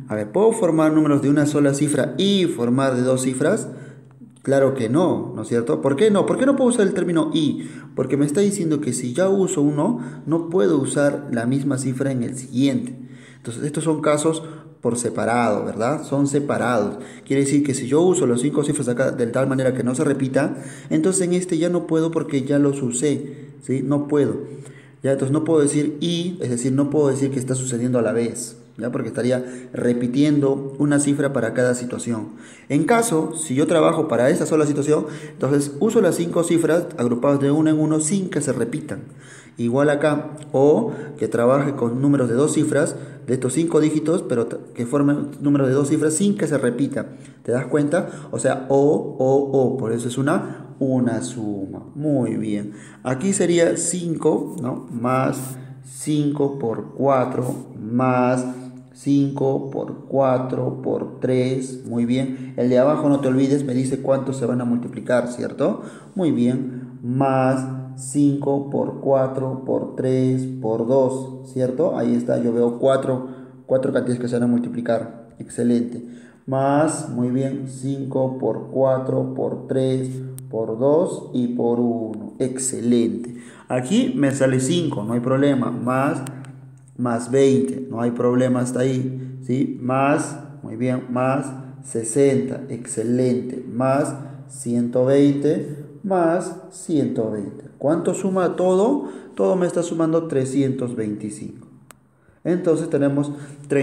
A ver, ¿puedo formar números de una sola cifra y formar de dos cifras? Claro que no, ¿no es cierto? ¿Por qué no? ¿Por qué no puedo usar el término y? Porque me está diciendo que si ya uso uno, no puedo usar la misma cifra en el siguiente. Entonces, estos son casos por separado, ¿verdad? Son separados. Quiere decir que si yo uso los 5 cifras acá de tal manera que no se repita, entonces en este ya no puedo porque ya los usé, ¿sí? No puedo. Ya, entonces no puedo decir y, es decir, no puedo decir que está sucediendo a la vez, ¿ya? Porque estaría repitiendo una cifra para cada situación. En caso, si yo trabajo para esa sola situación, entonces uso las 5 cifras agrupadas de uno en uno sin que se repitan. Igual acá, o que trabaje con números de dos cifras, de estos 5 dígitos, pero que formen números de dos cifras sin que se repita. ¿Te das cuenta? O sea, o, por eso es una suma. Muy bien. Aquí sería 5, ¿no? Más 5 por 4, más 5 por 4 por 3. Muy bien. El de abajo, no te olvides, me dice cuántos se van a multiplicar, ¿cierto? Muy bien. Más 5 por 4 por 3 por 2, ¿cierto? Ahí está, yo veo 4 cantidades que se van a multiplicar. Excelente. Más, muy bien, 5 por 4 por 3 por 2 y por 1. Excelente. Aquí me sale 5, no hay problema. Más 20, no hay problema hasta ahí. ¿Sí? Más, muy bien, más 60. Excelente. Más 120 más 120. ¿Cuánto suma todo? Todo me está sumando 325. Entonces tenemos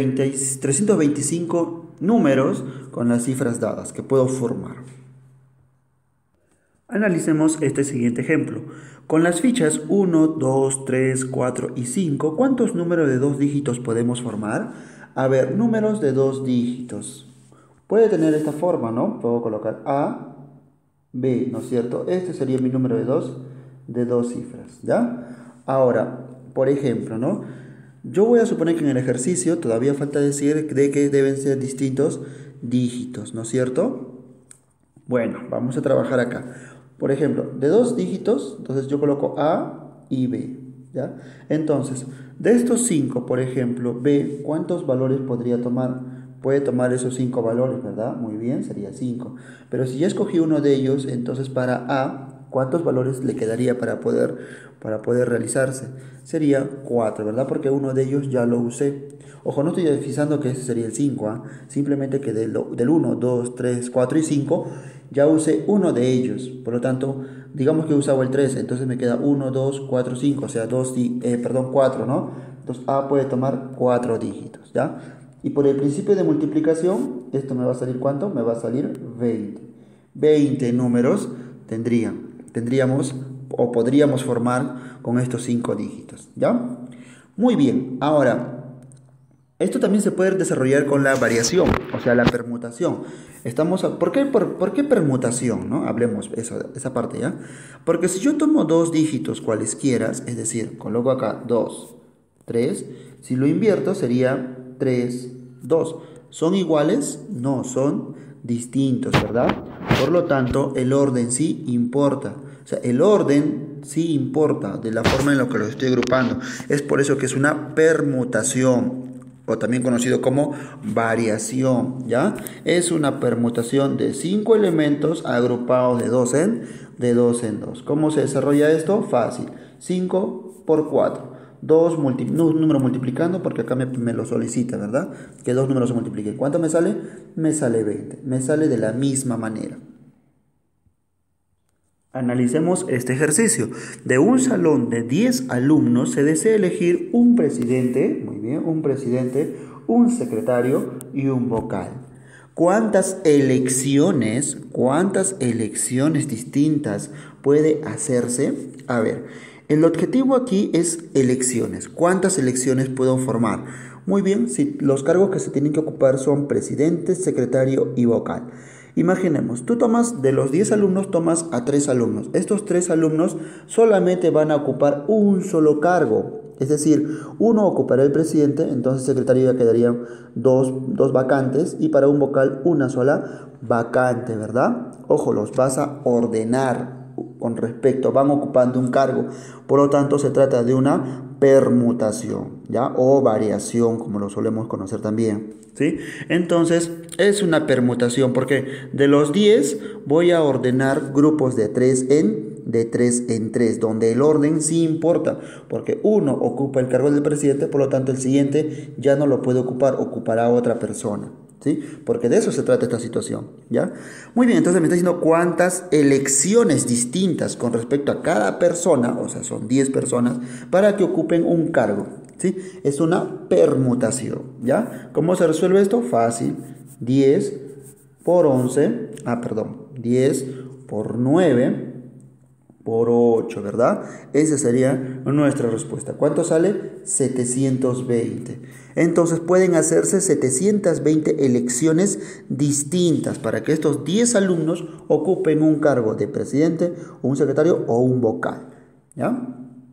325 números con las cifras dadas que puedo formar. Analicemos este siguiente ejemplo. Con las fichas 1, 2, 3, 4 y 5, ¿cuántos números de dos dígitos podemos formar? A ver, números de dos dígitos. Puede tener esta forma, ¿no? Puedo colocar A, B, ¿no es cierto? Este sería mi número de dos cifras, ¿ya? Ahora, por ejemplo, ¿no? Yo voy a suponer que en el ejercicio todavía falta decir de que deben ser distintos dígitos, ¿no es cierto? Bueno, vamos a trabajar acá. Por ejemplo, de dos dígitos, entonces yo coloco A y B, ¿ya? Entonces, de estos 5, por ejemplo, B, ¿cuántos valores podría tomar? Puede tomar esos 5 valores, ¿verdad? Muy bien, sería 5. Pero si ya escogí uno de ellos, entonces para A, ¿cuántos valores le quedaría para poder realizarse? Sería 4, ¿verdad? Porque uno de ellos ya lo usé. Ojo, no estoy fijando que ese sería el 5, ¿ah? Simplemente que del 1, 2, 3, 4 y 5 ya usé uno de ellos. Por lo tanto, digamos que he usado el 3, entonces me queda 1, 2, 4, 5, o sea, 4, ¿no? Entonces A puede tomar 4 dígitos, ¿ya? Y por el principio de multiplicación, esto me va a salir ¿cuánto? Me va a salir 20. 20 números tendríamos o podríamos formar con estos 5 dígitos, ¿ya? Muy bien, ahora, esto también se puede desarrollar con la variación, o sea, la permutación. ¿Por qué permutación? ¿No? Hablemos esa parte, ¿ya? Porque si yo tomo dos dígitos cualesquiera, es decir, coloco acá 2, 3, si lo invierto sería 3, 2. ¿Son iguales? No, son distintos, ¿verdad? Por lo tanto, el orden sí importa. O sea, el orden sí importa de la forma en la que lo estoy agrupando. Es por eso que es una permutación, o también conocido como variación, ¿ya? Es una permutación de 5 elementos agrupados de dos en dos. ¿Cómo se desarrolla esto? Fácil. 5 por 4. Número multiplicando, porque acá me lo solicita, ¿verdad? Que dos números se multipliquen. ¿Cuánto me sale? Me sale 20. Me sale de la misma manera. Analicemos este ejercicio. De un salón de 10 alumnos se desea elegir un presidente, muy bien, un presidente, un secretario y un vocal. ¿Cuántas elecciones distintas puede hacerse? A ver, el objetivo aquí es elecciones. ¿Cuántas elecciones puedo formar? Muy bien, si los cargos que se tienen que ocupar son presidente, secretario y vocal. Imaginemos, tú tomas de los 10 alumnos, tomas a 3 alumnos. Estos 3 alumnos solamente van a ocupar un solo cargo. Es decir, uno ocupará el presidente, entonces secretario ya quedarían dos vacantes y para un vocal una sola vacante, ¿verdad? Ojo, los vas a ordenar con respecto, van ocupando un cargo. Por lo tanto, se trata de una permutación, ¿ya? O variación, como lo solemos conocer también, ¿sí? Entonces, es una permutación porque de los 10 voy a ordenar grupos de 3 en 3, donde el orden sí importa, porque uno ocupa el cargo del presidente, por lo tanto el siguiente ya no lo puede ocupar, ocupará otra persona, ¿sí? Porque de eso se trata esta situación, ¿ya? Muy bien, entonces me está diciendo cuántas elecciones distintas con respecto a cada persona, o sea, son 10 personas, para que ocupen un cargo, ¿sí? Es una permutación, ¿ya? ¿Cómo se resuelve esto? Fácil, 10 por 11, 10 por 9 por 8, ¿verdad? Esa sería nuestra respuesta. ¿Cuánto sale? 720. Entonces pueden hacerse 720 elecciones distintas para que estos 10 alumnos ocupen un cargo de presidente, un secretario o un vocal, ¿ya?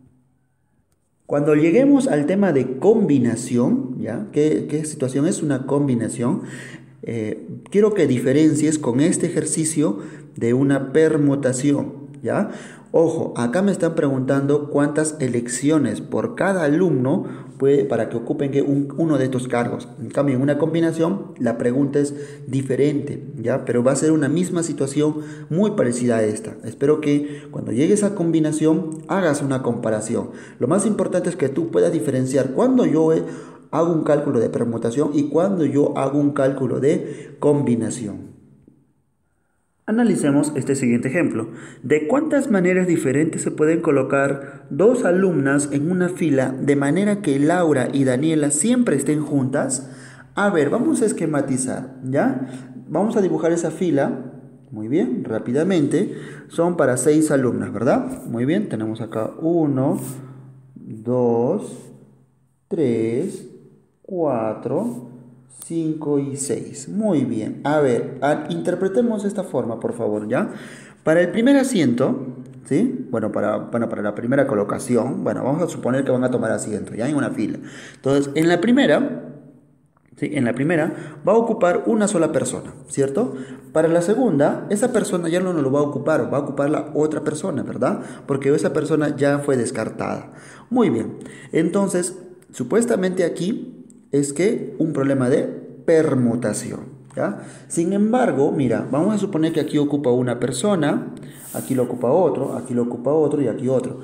Cuando lleguemos al tema de combinación, ¿ya? ¿Qué situación es una combinación? Quiero que diferencies con este ejercicio de una permutación, ¿ya? Ojo, acá me están preguntando cuántas elecciones por cada alumno puede para que ocupen uno de estos cargos. En cambio, en una combinación, la pregunta es diferente, ¿ya? Pero va a ser una misma situación muy parecida a esta. Espero que cuando llegues a combinación hagas una comparación. Lo más importante es que tú puedas diferenciar cuando yo hago un cálculo de permutación y cuando yo hago un cálculo de combinación. Analicemos este siguiente ejemplo. ¿De cuántas maneras diferentes se pueden colocar dos alumnas en una fila de manera que Laura y Daniela siempre estén juntas? A ver, vamos a esquematizar, ¿ya? Vamos a dibujar esa fila. Muy bien, rápidamente. Son para 6 alumnas, ¿verdad? Muy bien, tenemos acá 1, 2, 3, 4, 5 y 6. Muy bien. A ver, interpretemos de esta forma, por favor, ¿ya? Para el primer asiento, ¿sí? Bueno, para la primera colocación, bueno, vamos a suponer que van a tomar asiento, ¿ya? En una fila. Entonces, en la primera, ¿sí? En la primera va a ocupar una sola persona, ¿cierto? Para la segunda, esa persona ya no lo va a ocupar la otra persona, ¿verdad? Porque esa persona ya fue descartada. Muy bien. Entonces, supuestamente aquí es que un problema de permutación, ¿ya? Sin embargo, mira, vamos a suponer que aquí ocupa una persona, aquí lo ocupa otro, aquí lo ocupa otro y aquí otro.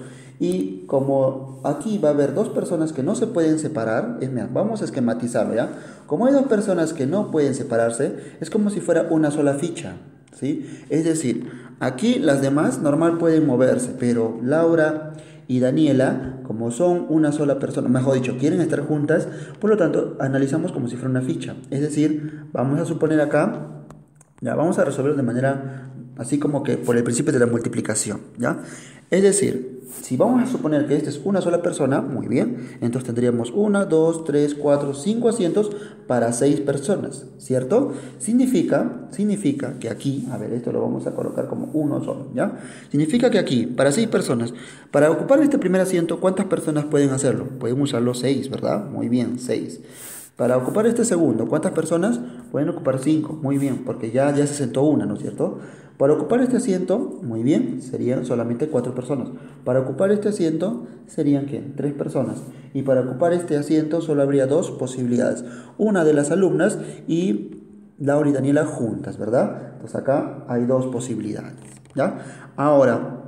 Y como aquí va a haber dos personas que no se pueden separar, vamos a esquematizarlo, ¿ya? Como hay dos personas que no pueden separarse, es como si fuera una sola ficha, ¿sí? Es decir, aquí las demás normal pueden moverse, pero Laura y Daniela, como son una sola persona, mejor dicho, quieren estar juntas, por lo tanto, analizamos como si fuera una ficha. Es decir, vamos a suponer acá, ya vamos a resolver de manera así como que por el principio de la multiplicación, ¿ya? Es decir, si vamos a suponer que esta es una sola persona, muy bien, entonces tendríamos 1, 2, 3, 4, 5 asientos para 6 personas, ¿cierto? Significa que aquí, a ver, esto lo vamos a colocar como uno solo, ¿ya? Significa que aquí, para 6 personas, para ocupar este primer asiento, ¿cuántas personas pueden hacerlo? Pueden usarlo 6, ¿verdad? Muy bien, 6. Para ocupar este segundo, ¿cuántas personas? Pueden ocupar 5, muy bien, porque ya se sentó una, ¿no es cierto? Para ocupar este asiento, muy bien, serían solamente 4 personas. Para ocupar este asiento, serían ¿qué? 3 personas. Y para ocupar este asiento solo habría 2 posibilidades. Una de las alumnas y Laura y Daniela juntas, ¿verdad? Entonces acá hay 2 posibilidades, ¿ya? Ahora,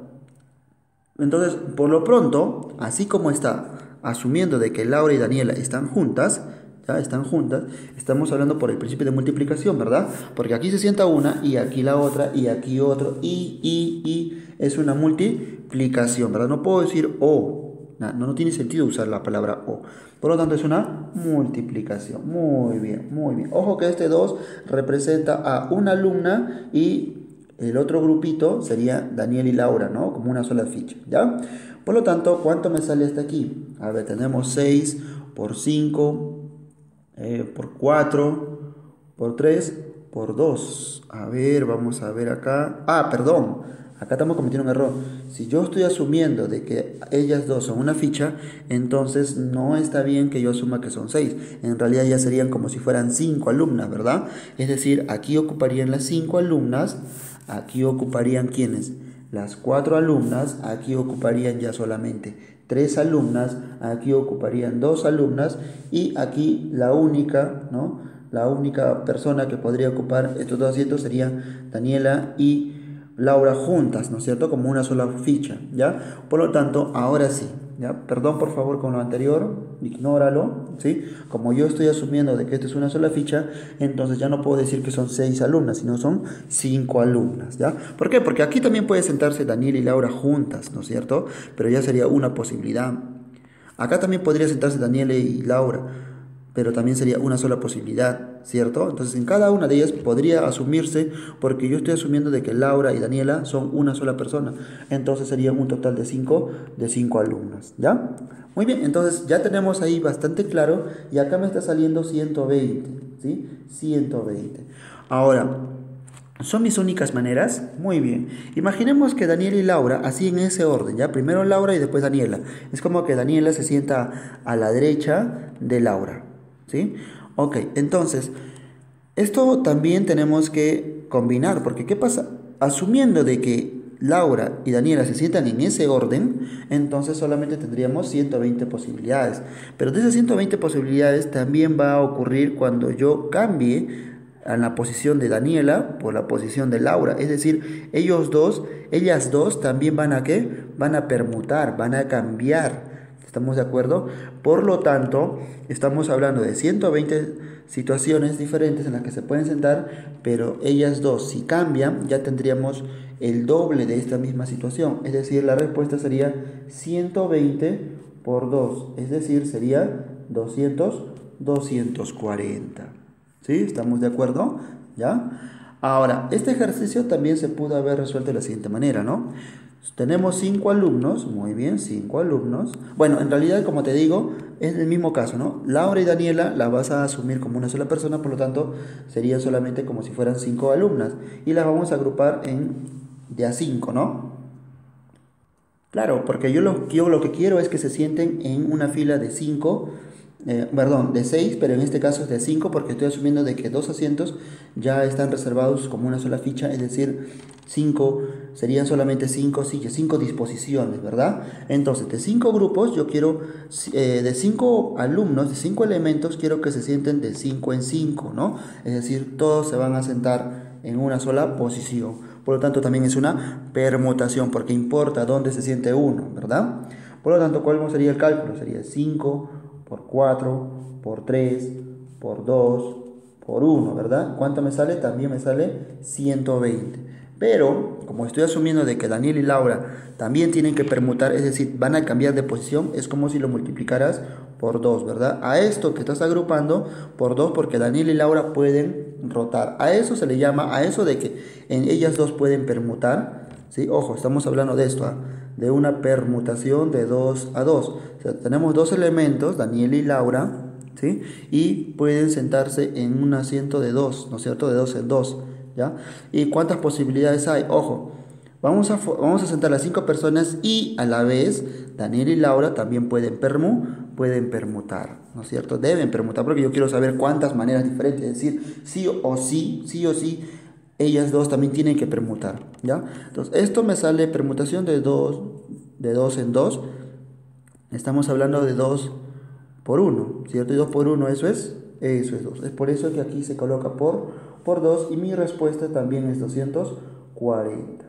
entonces, por lo pronto, así como está, asumiendo de que Laura y Daniela están juntas, ya están juntas, estamos hablando por el principio de multiplicación, ¿verdad? Porque aquí se sienta una y aquí la otra y aquí otro y es una multiplicación, ¿verdad? No puedo decir o, no tiene sentido usar la palabra o. Por lo tanto es una multiplicación. Muy bien, muy bien. Ojo que este 2 representa a una alumna y el otro grupito sería Daniel y Laura, ¿no? Como una sola ficha, ¿ya? Por lo tanto, ¿cuánto me sale hasta aquí? A ver, tenemos 6 por 5... por 4, por 3, por 2. A ver, vamos a ver acá. Perdón, acá estamos cometiendo un error. Si yo estoy asumiendo de que ellas dos son una ficha, entonces no está bien que yo asuma que son 6. En realidad ya serían como si fueran 5 alumnas, ¿verdad? Es decir, aquí ocuparían las 5 alumnas. Aquí ocuparían ¿quiénes? las 4 alumnas, aquí ocuparían ya solamente 3 alumnas, aquí ocuparían 2 alumnas y aquí la única, ¿no? La única persona que podría ocupar estos dos asientos serían Daniela y Laura juntas, ¿no es cierto? Como una sola ficha, ¿ya? Por lo tanto, ahora sí, ¿ya? Perdón por favor con lo anterior, ignóralo, ¿sí? Como yo estoy asumiendo de que esto es una sola ficha, entonces ya no puedo decir que son 6 alumnas, sino son 5 alumnas, ¿ya? ¿Por qué? Porque aquí también puede sentarse Daniela y Laura juntas, ¿no es cierto? Pero ya sería una posibilidad. Acá también podría sentarse Daniela y Laura, pero también sería una sola posibilidad, ¿cierto? Entonces en cada una de ellas podría asumirse, porque yo estoy asumiendo de que Laura y Daniela son una sola persona, entonces sería un total de 5 alumnas, ¿ya? Muy bien, entonces ya tenemos ahí bastante claro y acá me está saliendo 120, ¿sí? 120. Ahora, ¿son mis únicas maneras? Muy bien. Imaginemos que Daniela y Laura, así en ese orden, ¿ya? Primero Laura y después Daniela. Es como que Daniela se sienta a la derecha de Laura, ¿sí? Ok, entonces, esto también tenemos que combinar, porque ¿qué pasa? Asumiendo de que Laura y Daniela se sientan en ese orden, entonces solamente tendríamos 120 posibilidades. Pero de esas 120 posibilidades también va a ocurrir cuando yo cambie a la posición de Daniela por la posición de Laura. Es decir, ellas dos también van a ¿qué? Van a permutar, van a cambiar. ¿Estamos de acuerdo? Por lo tanto, estamos hablando de 120 situaciones diferentes en las que se pueden sentar, pero ellas dos, si cambian, ya tendríamos el doble de esta misma situación. Es decir, la respuesta sería 120 por 2, es decir, sería 240. ¿Sí? ¿Estamos de acuerdo? ¿Ya? Ahora, este ejercicio también se pudo haber resuelto de la siguiente manera, ¿no? Tenemos 5 alumnos, muy bien, 5 alumnos. Bueno, en realidad, como te digo, es el mismo caso, ¿no? Laura y Daniela la vas a asumir como una sola persona, por lo tanto, sería solamente como si fueran 5 alumnas. Y las vamos a agrupar de a 5, ¿no? Claro, porque yo lo que quiero es que se sienten en una fila de 5, perdón, de 6, pero en este caso es de 5 porque estoy asumiendo de que 2 asientos ya están reservados como una sola ficha, es decir, 5 serían solamente 5 sillas, 5 disposiciones, ¿verdad? Entonces, de 5 grupos, yo quiero, de 5 alumnos, de 5 elementos, quiero que se sienten de 5 en 5, ¿no? Es decir, todos se van a sentar en una sola posición. Por lo tanto, también es una permutación, porque importa dónde se siente uno, ¿verdad? Por lo tanto, ¿cuál sería el cálculo? Sería 5 por 4, por 3, por 2, por 1, ¿verdad? ¿Cuánto me sale? También me sale 120. Pero, como estoy asumiendo de que Daniel y Laura también tienen que permutar, es decir, van a cambiar de posición, es como si lo multiplicaras por 2, ¿verdad? A esto que estás agrupando por 2 porque Daniel y Laura pueden rotar. A eso se le llama, a eso de que ellas dos pueden permutar, ¿sí? Ojo, estamos hablando de esto, ¿eh? De una permutación de 2 a 2. O sea, tenemos dos elementos, Daniel y Laura, ¿sí? Y pueden sentarse en un asiento de 2, ¿no es cierto? De 2 en 2, ¿ya? ¿Y cuántas posibilidades hay? Ojo, vamos a sentar a 5 personas y a la vez Daniel y Laura también pueden permutar, ¿no es cierto? Deben permutar porque yo quiero saber cuántas maneras diferentes, es decir, sí o sí, ellas dos también tienen que permutar, ¿ya? Entonces, esto me sale permutación de 2 en 2, estamos hablando de 2 por 1, ¿cierto? Y 2 por 1, eso es 2. Es por eso que aquí se coloca por 2 y mi respuesta también es 240.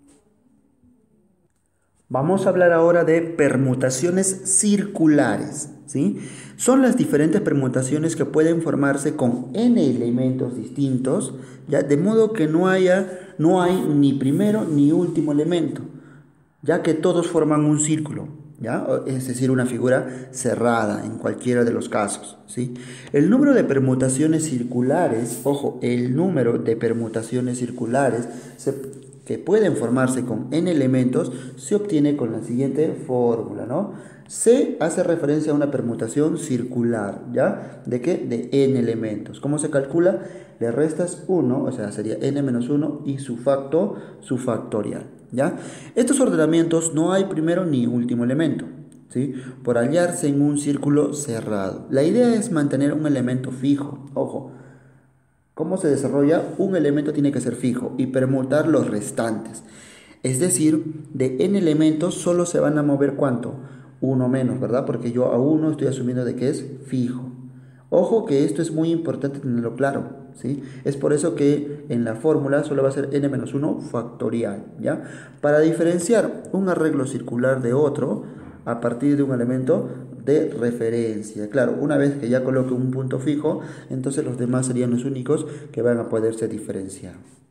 Vamos a hablar ahora de permutaciones circulares, ¿sí? Son las diferentes permutaciones que pueden formarse con n elementos distintos, ¿ya? De modo que no hay ni primero ni último elemento, ya que todos forman un círculo, ¿ya? Es decir, una figura cerrada en cualquiera de los casos, ¿sí? El número de permutaciones circulares, ojo, el número de permutaciones circulares que pueden formarse con n elementos se obtiene con la siguiente fórmula, ¿no? C hace referencia a una permutación circular, ¿ya? ¿De qué? De n elementos. ¿Cómo se calcula? Le restas 1, o sea, sería n menos 1 y su factorial, ¿ya? Estos ordenamientos no hay primero ni último elemento, ¿sí? Por hallarse en un círculo cerrado. La idea es mantener un elemento fijo, ojo. ¿Cómo se desarrolla? Un elemento tiene que ser fijo y permutar los restantes. Es decir, de n elementos solo se van a mover ¿cuánto? Uno menos, ¿verdad? Porque yo a uno estoy asumiendo de que es fijo. Ojo que esto es muy importante tenerlo claro, ¿sí? Es por eso que en la fórmula solo va a ser n-1 factorial, ¿ya? Para diferenciar un arreglo circular de otro a partir de un elemento de referencia. Claro, una vez que ya coloque un punto fijo, entonces los demás serían los únicos que van a poderse diferenciar.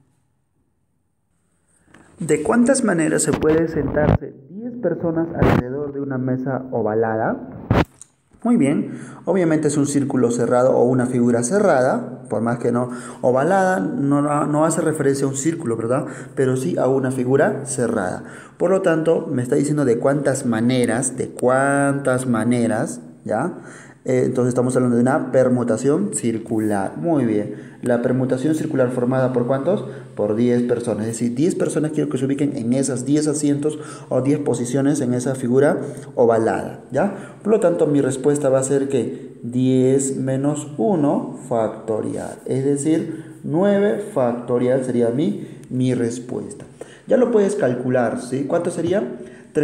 ¿De cuántas maneras se puede sentarse 10 personas alrededor de una mesa ovalada? Muy bien, obviamente es un círculo cerrado o una figura cerrada, por más que no ovalada, no hace referencia a un círculo, ¿verdad? Pero sí a una figura cerrada. Por lo tanto, me está diciendo de cuántas maneras, ¿ya? Entonces estamos hablando de una permutación circular. Muy bien. La permutación circular formada por ¿cuántos? Por 10 personas. Es decir, 10 personas quiero que se ubiquen en esas 10 asientos o 10 posiciones en esa figura ovalada, ¿ya? Por lo tanto, mi respuesta va a ser que 10 menos 1 factorial. Es decir, 9 factorial sería mi respuesta. Ya lo puedes calcular, ¿sí? ¿Cuánto sería?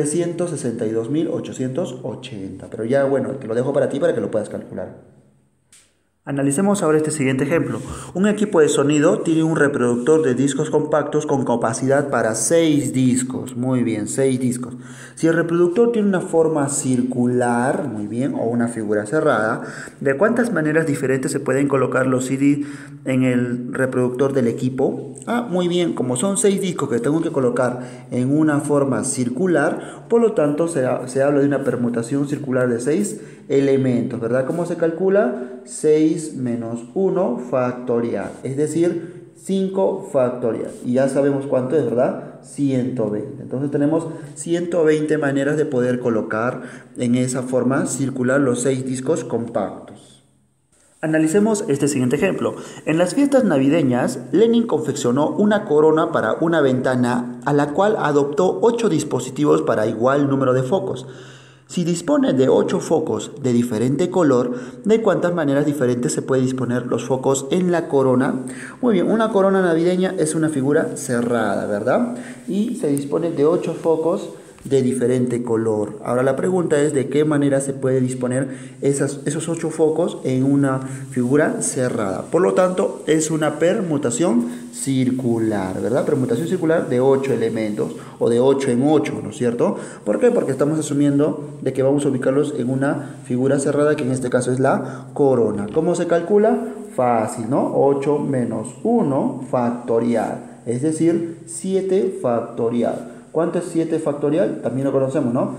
362.880, pero ya bueno, te lo dejo para ti para que lo puedas calcular. Analicemos ahora este siguiente ejemplo. Un equipo de sonido tiene un reproductor de discos compactos con capacidad para 6 discos. Muy bien, 6 discos. Si el reproductor tiene una forma circular, muy bien, o una figura cerrada, ¿de cuántas maneras diferentes se pueden colocar los CD en el reproductor del equipo? Muy bien, como son 6 discos que tengo que colocar en una forma circular, por lo tanto se habla de una permutación circular de 6 elementos, ¿verdad? ¿Cómo se calcula? 6 menos 1 factorial, es decir, 5 factorial. Y ya sabemos cuánto es, ¿verdad? 120. Entonces tenemos 120 maneras de poder colocar en esa forma circular los 6 discos compactos. Analicemos este siguiente ejemplo. En las fiestas navideñas, Lenin confeccionó una corona para una ventana a la cual adoptó 8 dispositivos para igual número de focos. Si dispone de 8 focos de diferente color, ¿de cuántas maneras diferentes se puede disponer los focos en la corona? Muy bien, una corona navideña es una figura cerrada, ¿verdad? Y se dispone de 8 focos de diferente color. Ahora la pregunta es de qué manera se puede disponer esos 8 focos en una figura cerrada. Por lo tanto, es una permutación circular, ¿verdad? Permutación circular de 8 elementos o de 8 en 8, ¿no es cierto? ¿Por qué? Porque estamos asumiendo de que vamos a ubicarlos en una figura cerrada, que en este caso es la corona. ¿Cómo se calcula? Fácil, ¿no? 8 menos 1 factorial, es decir, 7 factorial. ¿Cuánto es 7 factorial? También lo conocemos, ¿no?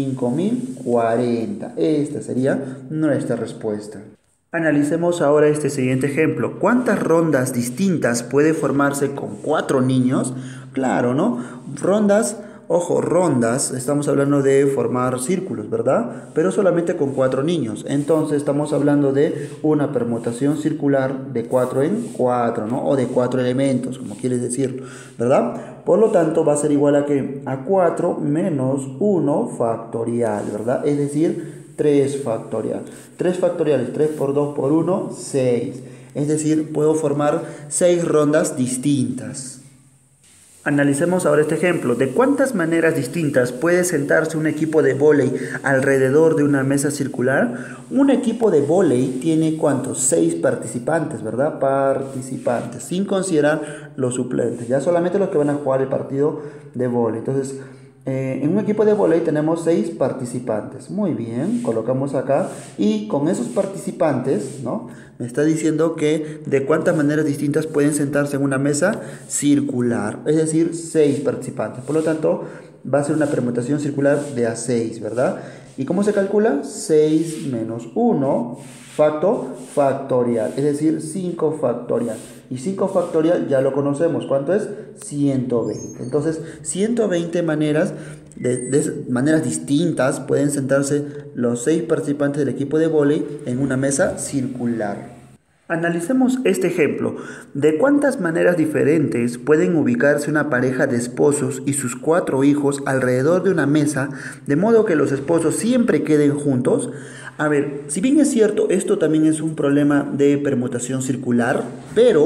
5040. Esta sería nuestra respuesta. Analicemos ahora este siguiente ejemplo. ¿Cuántas rondas distintas puede formarse con 4 niños? Claro, ¿no? Rondas, ojo, rondas, estamos hablando de formar círculos, ¿verdad? Pero solamente con 4 niños. Entonces estamos hablando de una permutación circular de 4 en 4, ¿no? O de 4 elementos, como quieres decirlo, ¿verdad? Por lo tanto, va a ser igual a ¿qué? A 4 menos 1 factorial, ¿verdad? Es decir, 3 factorial. 3 factoriales, 3 por 2 por 1, 6. Es decir, puedo formar 6 rondas distintas. Analicemos ahora este ejemplo. ¿De cuántas maneras distintas puede sentarse un equipo de vóley alrededor de una mesa circular? Un equipo de vóley tiene ¿cuántos? 6 participantes, ¿verdad? Participantes, sin considerar los suplentes, ya solamente los que van a jugar el partido de vóley. Entonces, en un equipo de vóley tenemos 6 participantes. Muy bien, colocamos acá y con esos participantes, ¿no? Me está diciendo que de cuántas maneras distintas pueden sentarse en una mesa circular, es decir, 6 participantes. Por lo tanto, va a ser una permutación circular de a 6, ¿verdad? ¿Y cómo se calcula? 6 menos 1 factorial, es decir, 5 factorial. Y 5 factorial ya lo conocemos. ¿Cuánto es? 120. Entonces, 120 maneras, de maneras distintas pueden sentarse los 6 participantes del equipo de vóley en una mesa circular. Analicemos este ejemplo. ¿De cuántas maneras diferentes pueden ubicarse una pareja de esposos y sus 4 hijos alrededor de una mesa, de modo que los esposos siempre queden juntos? A ver, si bien es cierto, esto también es un problema de permutación circular, pero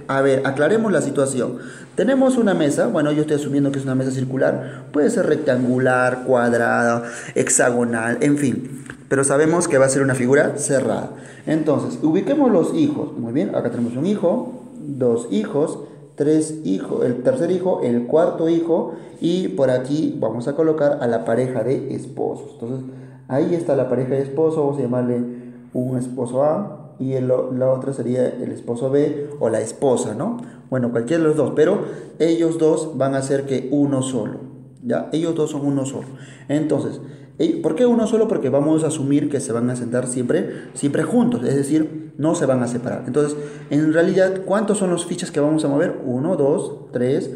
A ver, aclaremos la situación. Tenemos una mesa, bueno, yo estoy asumiendo que es una mesa circular, puede ser rectangular, cuadrada, hexagonal, en fin, pero sabemos que va a ser una figura cerrada. Entonces, ubiquemos los hijos. Muy bien, acá tenemos un hijo, dos hijos, tres hijos, el tercer hijo, el cuarto hijo, y por aquí vamos a colocar a la pareja de esposos. Entonces, ahí está la pareja de esposos, vamos a llamarle un esposo A, y la otra sería el esposo B o la esposa, ¿no? Bueno, cualquiera de los dos, pero ellos dos van a ser que uno solo, ¿ya? Ellos dos son uno solo. Entonces, ¿por qué uno solo? Porque vamos a asumir que se van a sentar siempre juntos, es decir, no se van a separar. Entonces, en realidad, ¿cuántos son los fichas que vamos a mover? 1, 2, 3,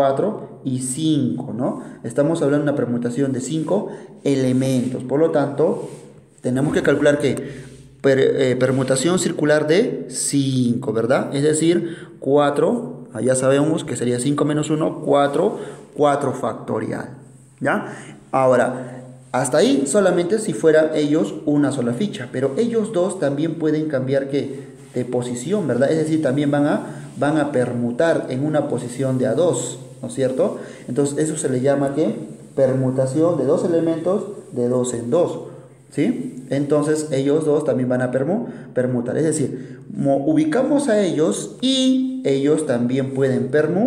4 y 5, ¿no? Estamos hablando de una permutación de 5 elementos. Por lo tanto, tenemos que calcular que permutación circular de 5, ¿verdad? Es decir, 4, ya sabemos que sería 5 menos 1, 4, 4 factorial, ¿ya? Ahora, hasta ahí solamente si fuera ellos una sola ficha, pero ellos dos también pueden cambiar ¿qué? De posición, ¿verdad? Es decir, también van a permutar en una posición de A2, ¿no es cierto? Entonces eso se le llama ¿qué? Permutación de dos elementos de 2 en 2, ¿sí? Entonces ellos dos también van a permutar, es decir, ubicamos a ellos y ellos también pueden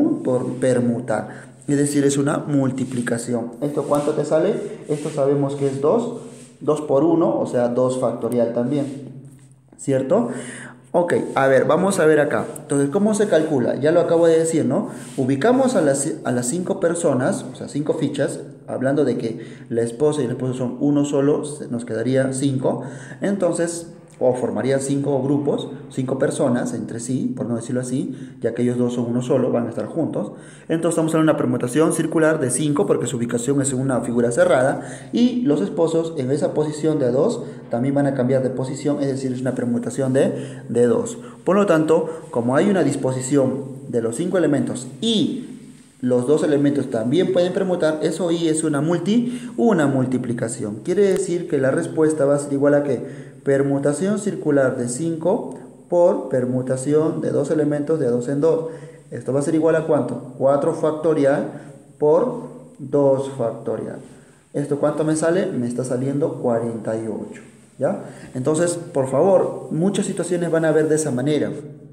permutar. Es decir, es una multiplicación. ¿Esto cuánto te sale? Esto sabemos que es 2, 2 por 1, o sea, 2 factorial también, ¿cierto? Ok, a ver, vamos a ver acá. Entonces, ¿cómo se calcula? Ya lo acabo de decir, ¿no? Ubicamos a las 5 personas, o sea, 5 fichas, hablando de que la esposa y el esposo son uno solo, nos quedaría 5. Entonces, o formarían 5 grupos, 5 personas entre sí, por no decirlo así, ya que ellos dos son uno solo, van a estar juntos. Entonces estamos hablando de una permutación circular de 5 porque su ubicación es en una figura cerrada, y los esposos en esa posición de 2 también van a cambiar de posición, es decir, es una permutación de 2. Por lo tanto, como hay una disposición de los 5 elementos y los dos elementos también pueden permutar, eso y es una multiplicación. Quiere decir que la respuesta va a ser igual a que permutación circular de 5 por permutación de dos elementos de 2 en 2. Esto va a ser igual a ¿cuánto? 4 factorial por 2 factorial. ¿Esto cuánto me sale? Me está saliendo 48. ¿Ya? Entonces, por favor, muchas situaciones van a ver de esa manera.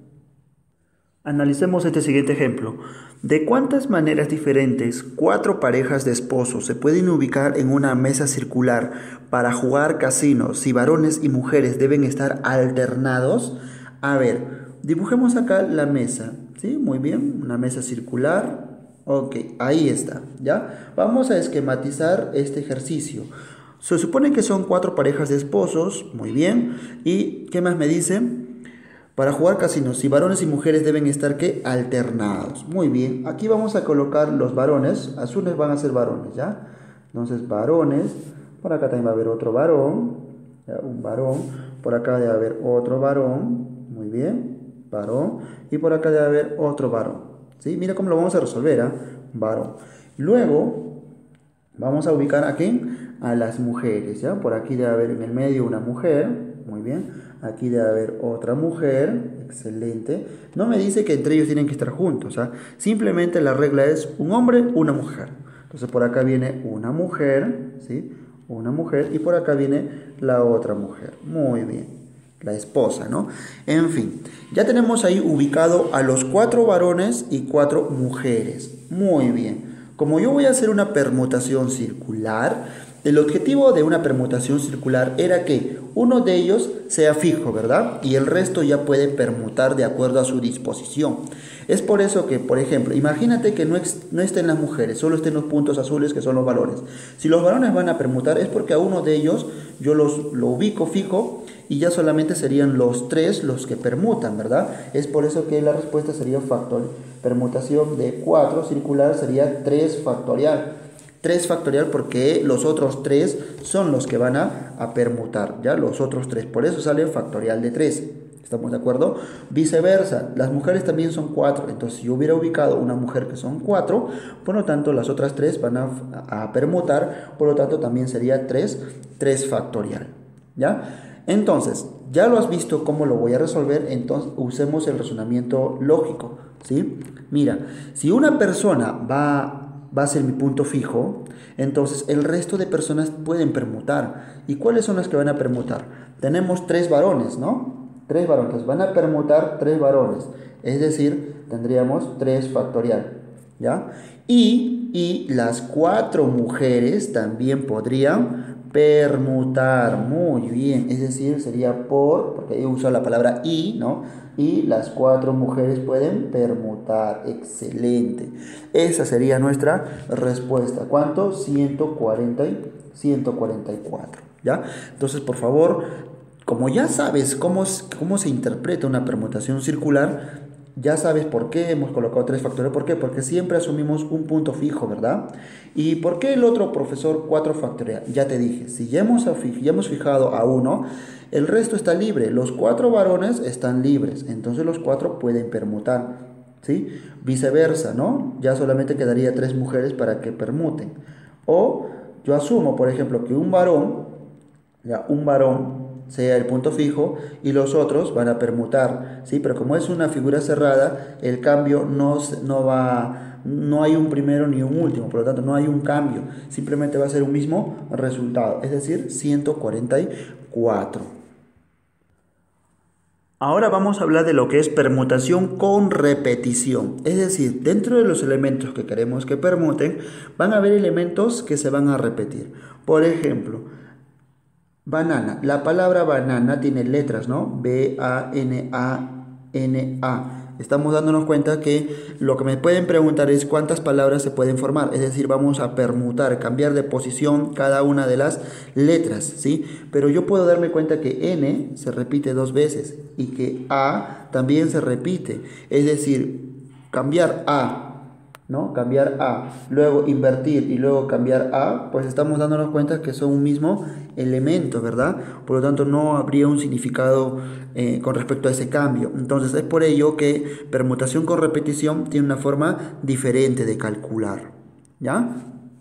Analicemos este siguiente ejemplo. ¿De cuántas maneras diferentes 4 parejas de esposos se pueden ubicar en una mesa circular para jugar casino si varones y mujeres deben estar alternados? A ver, dibujemos acá la mesa, ¿sí? Muy bien, una mesa circular. Ok, ahí está, ¿ya? Vamos a esquematizar este ejercicio. Se supone que son 4 parejas de esposos, muy bien. ¿Y qué más me dice? Para jugar casinos, si varones y mujeres deben estar ¿qué? Alternados. Muy bien, aquí vamos a colocar los varones, azules van a ser varones, ¿ya? Entonces, varones, por acá también va a haber otro varón, ¿ya? Un varón, por acá debe haber otro varón, muy bien, varón, y por acá debe haber otro varón, ¿sí? Mira cómo lo vamos a resolver, ¿ah? Varón. Luego, vamos a ubicar aquí a las mujeres, ¿ya? Por aquí debe haber en el medio una mujer, muy bien. Aquí debe haber otra mujer, excelente. No me dice que entre ellos tienen que estar juntos, ¿ah? Simplemente la regla es un hombre, una mujer. Entonces por acá viene una mujer, ¿sí? Una mujer, y por acá viene la otra mujer. Muy bien, la esposa, ¿no? En fin, ya tenemos ahí ubicado a los 4 varones y 4 mujeres. Muy bien. Como yo voy a hacer una permutación circular, el objetivo de una permutación circular era que uno de ellos sea fijo, ¿verdad? Y el resto ya puede permutar de acuerdo a su disposición. Es por eso que, por ejemplo, imagínate que no estén las mujeres, solo estén los puntos azules que son los varones. Si los varones van a permutar es porque a uno de ellos yo lo ubico fijo y ya solamente serían los 3 los que permutan, ¿verdad? Es por eso que la respuesta sería factorial. Permutación de 4 circular sería 3 factorial. 3 factorial porque los otros 3 son los que van a permutar, ¿ya? Los otros 3, por eso sale factorial de 3. ¿Estamos de acuerdo? Viceversa, las mujeres también son 4, entonces si yo hubiera ubicado una mujer que son 4, por lo tanto las otras 3 van a permutar, por lo tanto también sería 3 factorial, ¿ya? Entonces, Ya lo has visto cómo lo voy a resolver, entonces usemos el razonamiento lógico, ¿sí? Mira, si una persona va a ser mi punto fijo, entonces el resto de personas pueden permutar. ¿Y cuáles son las que van a permutar? Tenemos 3 varones, ¿no? 3 varones, van a permutar 3 varones, es decir, tendríamos 3 factorial, ¿ya? Y las 4 mujeres también podrían permutar, muy bien, es decir, sería porque he usado la palabra y, ¿no? Y las 4 mujeres pueden permutar, excelente. Esa sería nuestra respuesta. ¿Cuánto? 140 y 144, ¿ya? Entonces, por favor, como ya sabes cómo se interpreta una permutación circular, ya sabes por qué hemos colocado 3 factorial. ¿Por qué? Porque siempre asumimos un punto fijo, ¿verdad? ¿Y por qué el otro profesor 4 factorial? Ya te dije, si ya hemos fijado a 1, el resto está libre. Los 4 varones están libres, entonces los 4 pueden permutar, ¿sí? Viceversa, ¿no? Ya solamente quedaría 3 mujeres para que permuten. O yo asumo, por ejemplo, que un varón sea el punto fijo y los otros van a permutar, ¿sí? Pero como es una figura cerrada, el cambio no hay un primero ni un último, por lo tanto no hay un cambio, simplemente va a ser un mismo resultado, es decir, 144. Ahora vamos a hablar de lo que es permutación con repetición, es decir, dentro de los elementos que queremos que permuten, van a haber elementos que se van a repetir. Por ejemplo, banana. La palabra banana tiene letras, ¿no? B-A-N-A-N-A. Estamos dándonos cuenta que lo que me pueden preguntar es cuántas palabras se pueden formar. Es decir, vamos a permutar, cambiar de posición cada una de las letras, ¿sí? Pero yo puedo darme cuenta que N se repite 2 veces y que A también se repite. Es decir, cambiar A, ¿no? Cambiar A, luego invertir y luego cambiar A, pues estamos dándonos cuenta que son un mismo elemento, ¿verdad? Por lo tanto, no habría un significado con respecto a ese cambio. Entonces, es por ello que permutación con repetición tiene una forma diferente de calcular, ¿ya?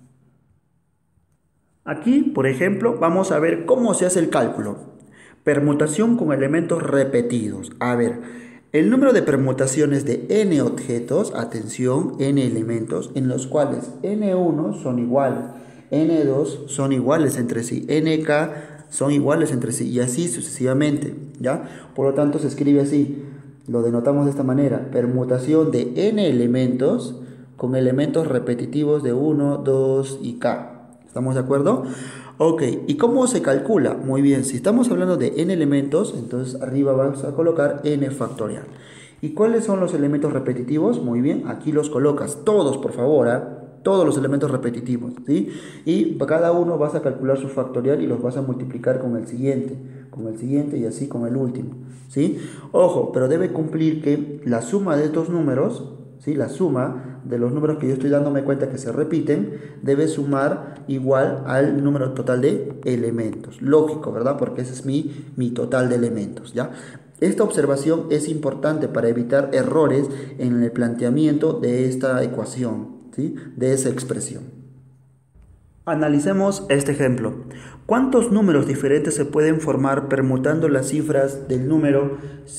Aquí, por ejemplo, vamos a ver cómo se hace el cálculo. Permutación con elementos repetidos. A ver, el número de permutaciones de n objetos, atención, n elementos, en los cuales n1 son iguales, n2 son iguales entre sí, nk son iguales entre sí y así sucesivamente, ¿ya? Por lo tanto, se escribe así, lo denotamos de esta manera, permutación de n elementos con elementos repetitivos de 1, 2 y k. ¿Estamos de acuerdo? Ok, ¿y cómo se calcula? Muy bien, si estamos hablando de n elementos, entonces arriba vamos a colocar n factorial. ¿Y cuáles son los elementos repetitivos? Muy bien, aquí los colocas todos, por favor, ¿eh? Todos los elementos repetitivos, ¿sí? Y cada uno vas a calcular su factorial y los vas a multiplicar con el siguiente y así con el último, ¿sí? Ojo, pero debe cumplir que la suma de estos números, ¿sí? La suma de los números que yo estoy dándome cuenta que se repiten debe sumar igual al número total de elementos. Lógico, ¿verdad? Porque ese es mi total de elementos, ¿ya? Esta observación es importante para evitar errores en el planteamiento de esta ecuación, ¿sí? De esa expresión. Analicemos este ejemplo. ¿Cuántos números diferentes se pueden formar permutando las cifras del número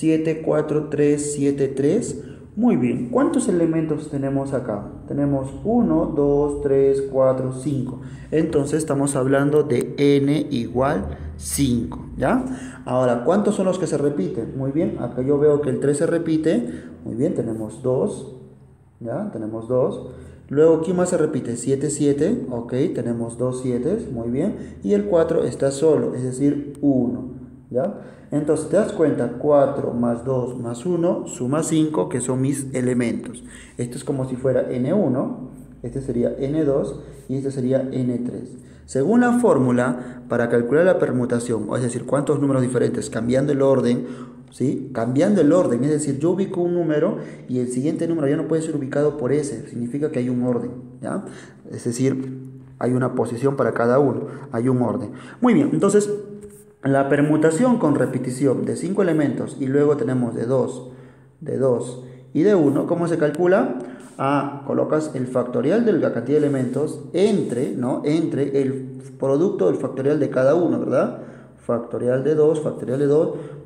74373? Muy bien, ¿cuántos elementos tenemos acá? Tenemos 1, 2, 3, 4, 5. Entonces estamos hablando de n igual 5, ¿ya? Ahora, ¿cuántos son los que se repiten? Muy bien, acá yo veo que el 3 se repite. Muy bien, tenemos 2, ¿ya? Tenemos 2. Luego, ¿quién más se repite? 7, 7, ok, tenemos 2 7, muy bien. Y el 4 está solo, es decir, 1, ¿ya? Entonces, te das cuenta, 4 más 2 más 1 suma 5, que son mis elementos. Esto es como si fuera n1, este sería n2 y este sería n3. Según la fórmula, para calcular la permutación, es decir, cuántos números diferentes, cambiando el orden, ¿sí? Cambiando el orden, es decir, yo ubico un número y el siguiente número ya no puede ser ubicado por ese, significa que hay un orden, ¿ya? Es decir, hay una posición para cada uno, hay un orden. Muy bien, entonces, la permutación con repetición de 5 elementos y luego tenemos de 2 y de 1, ¿cómo se calcula? Colocas el factorial de la cantidad de elementos entre el producto del factorial de cada uno, ¿verdad? Factorial de 2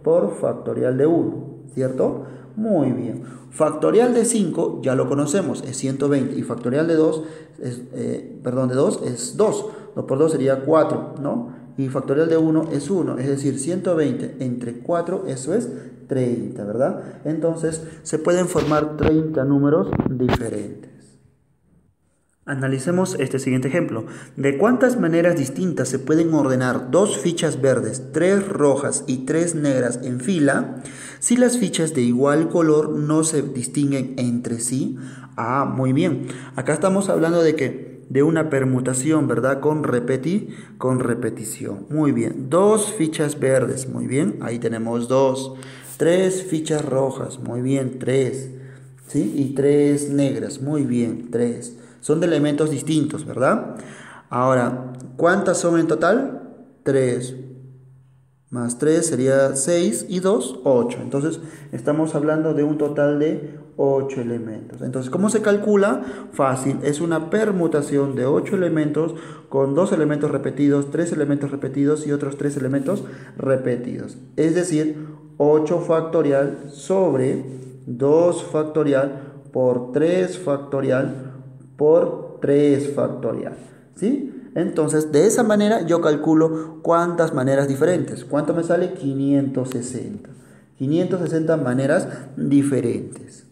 por factorial de 1, ¿cierto? Muy bien. Factorial de 5 ya lo conocemos, es 120. Y factorial de 2 es, de 2 es 2. 2 por 2 sería 4, ¿no? Y factorial de 1 es 1, es decir, 120 entre 4, eso es 30, ¿verdad? Entonces, se pueden formar 30 números diferentes. Analicemos este siguiente ejemplo. ¿De cuántas maneras distintas se pueden ordenar 2 fichas verdes, 3 rojas y 3 negras en fila si las fichas de igual color no se distinguen entre sí? Ah, muy bien. Acá estamos hablando de una permutación, ¿verdad? Con repetición. Muy bien. 2 fichas verdes, muy bien. Ahí tenemos 2. 3 fichas rojas, muy bien, 3. ¿Sí? Y 3 negras, muy bien, 3. Son de elementos distintos, ¿verdad? Ahora, ¿cuántas son en total? 3. Más 3 sería 6 y 2, 8. Entonces, estamos hablando de un total de 8 elementos. Entonces, ¿cómo se calcula? Fácil. Es una permutación de 8 elementos con 2 elementos repetidos, 3 elementos repetidos y otros 3 elementos repetidos. Es decir, 8 factorial sobre 2 factorial por 3 factorial por 3 factorial, ¿sí? Entonces, de esa manera yo calculo cuántas maneras diferentes. ¿Cuánto me sale? 560. 560 maneras diferentes.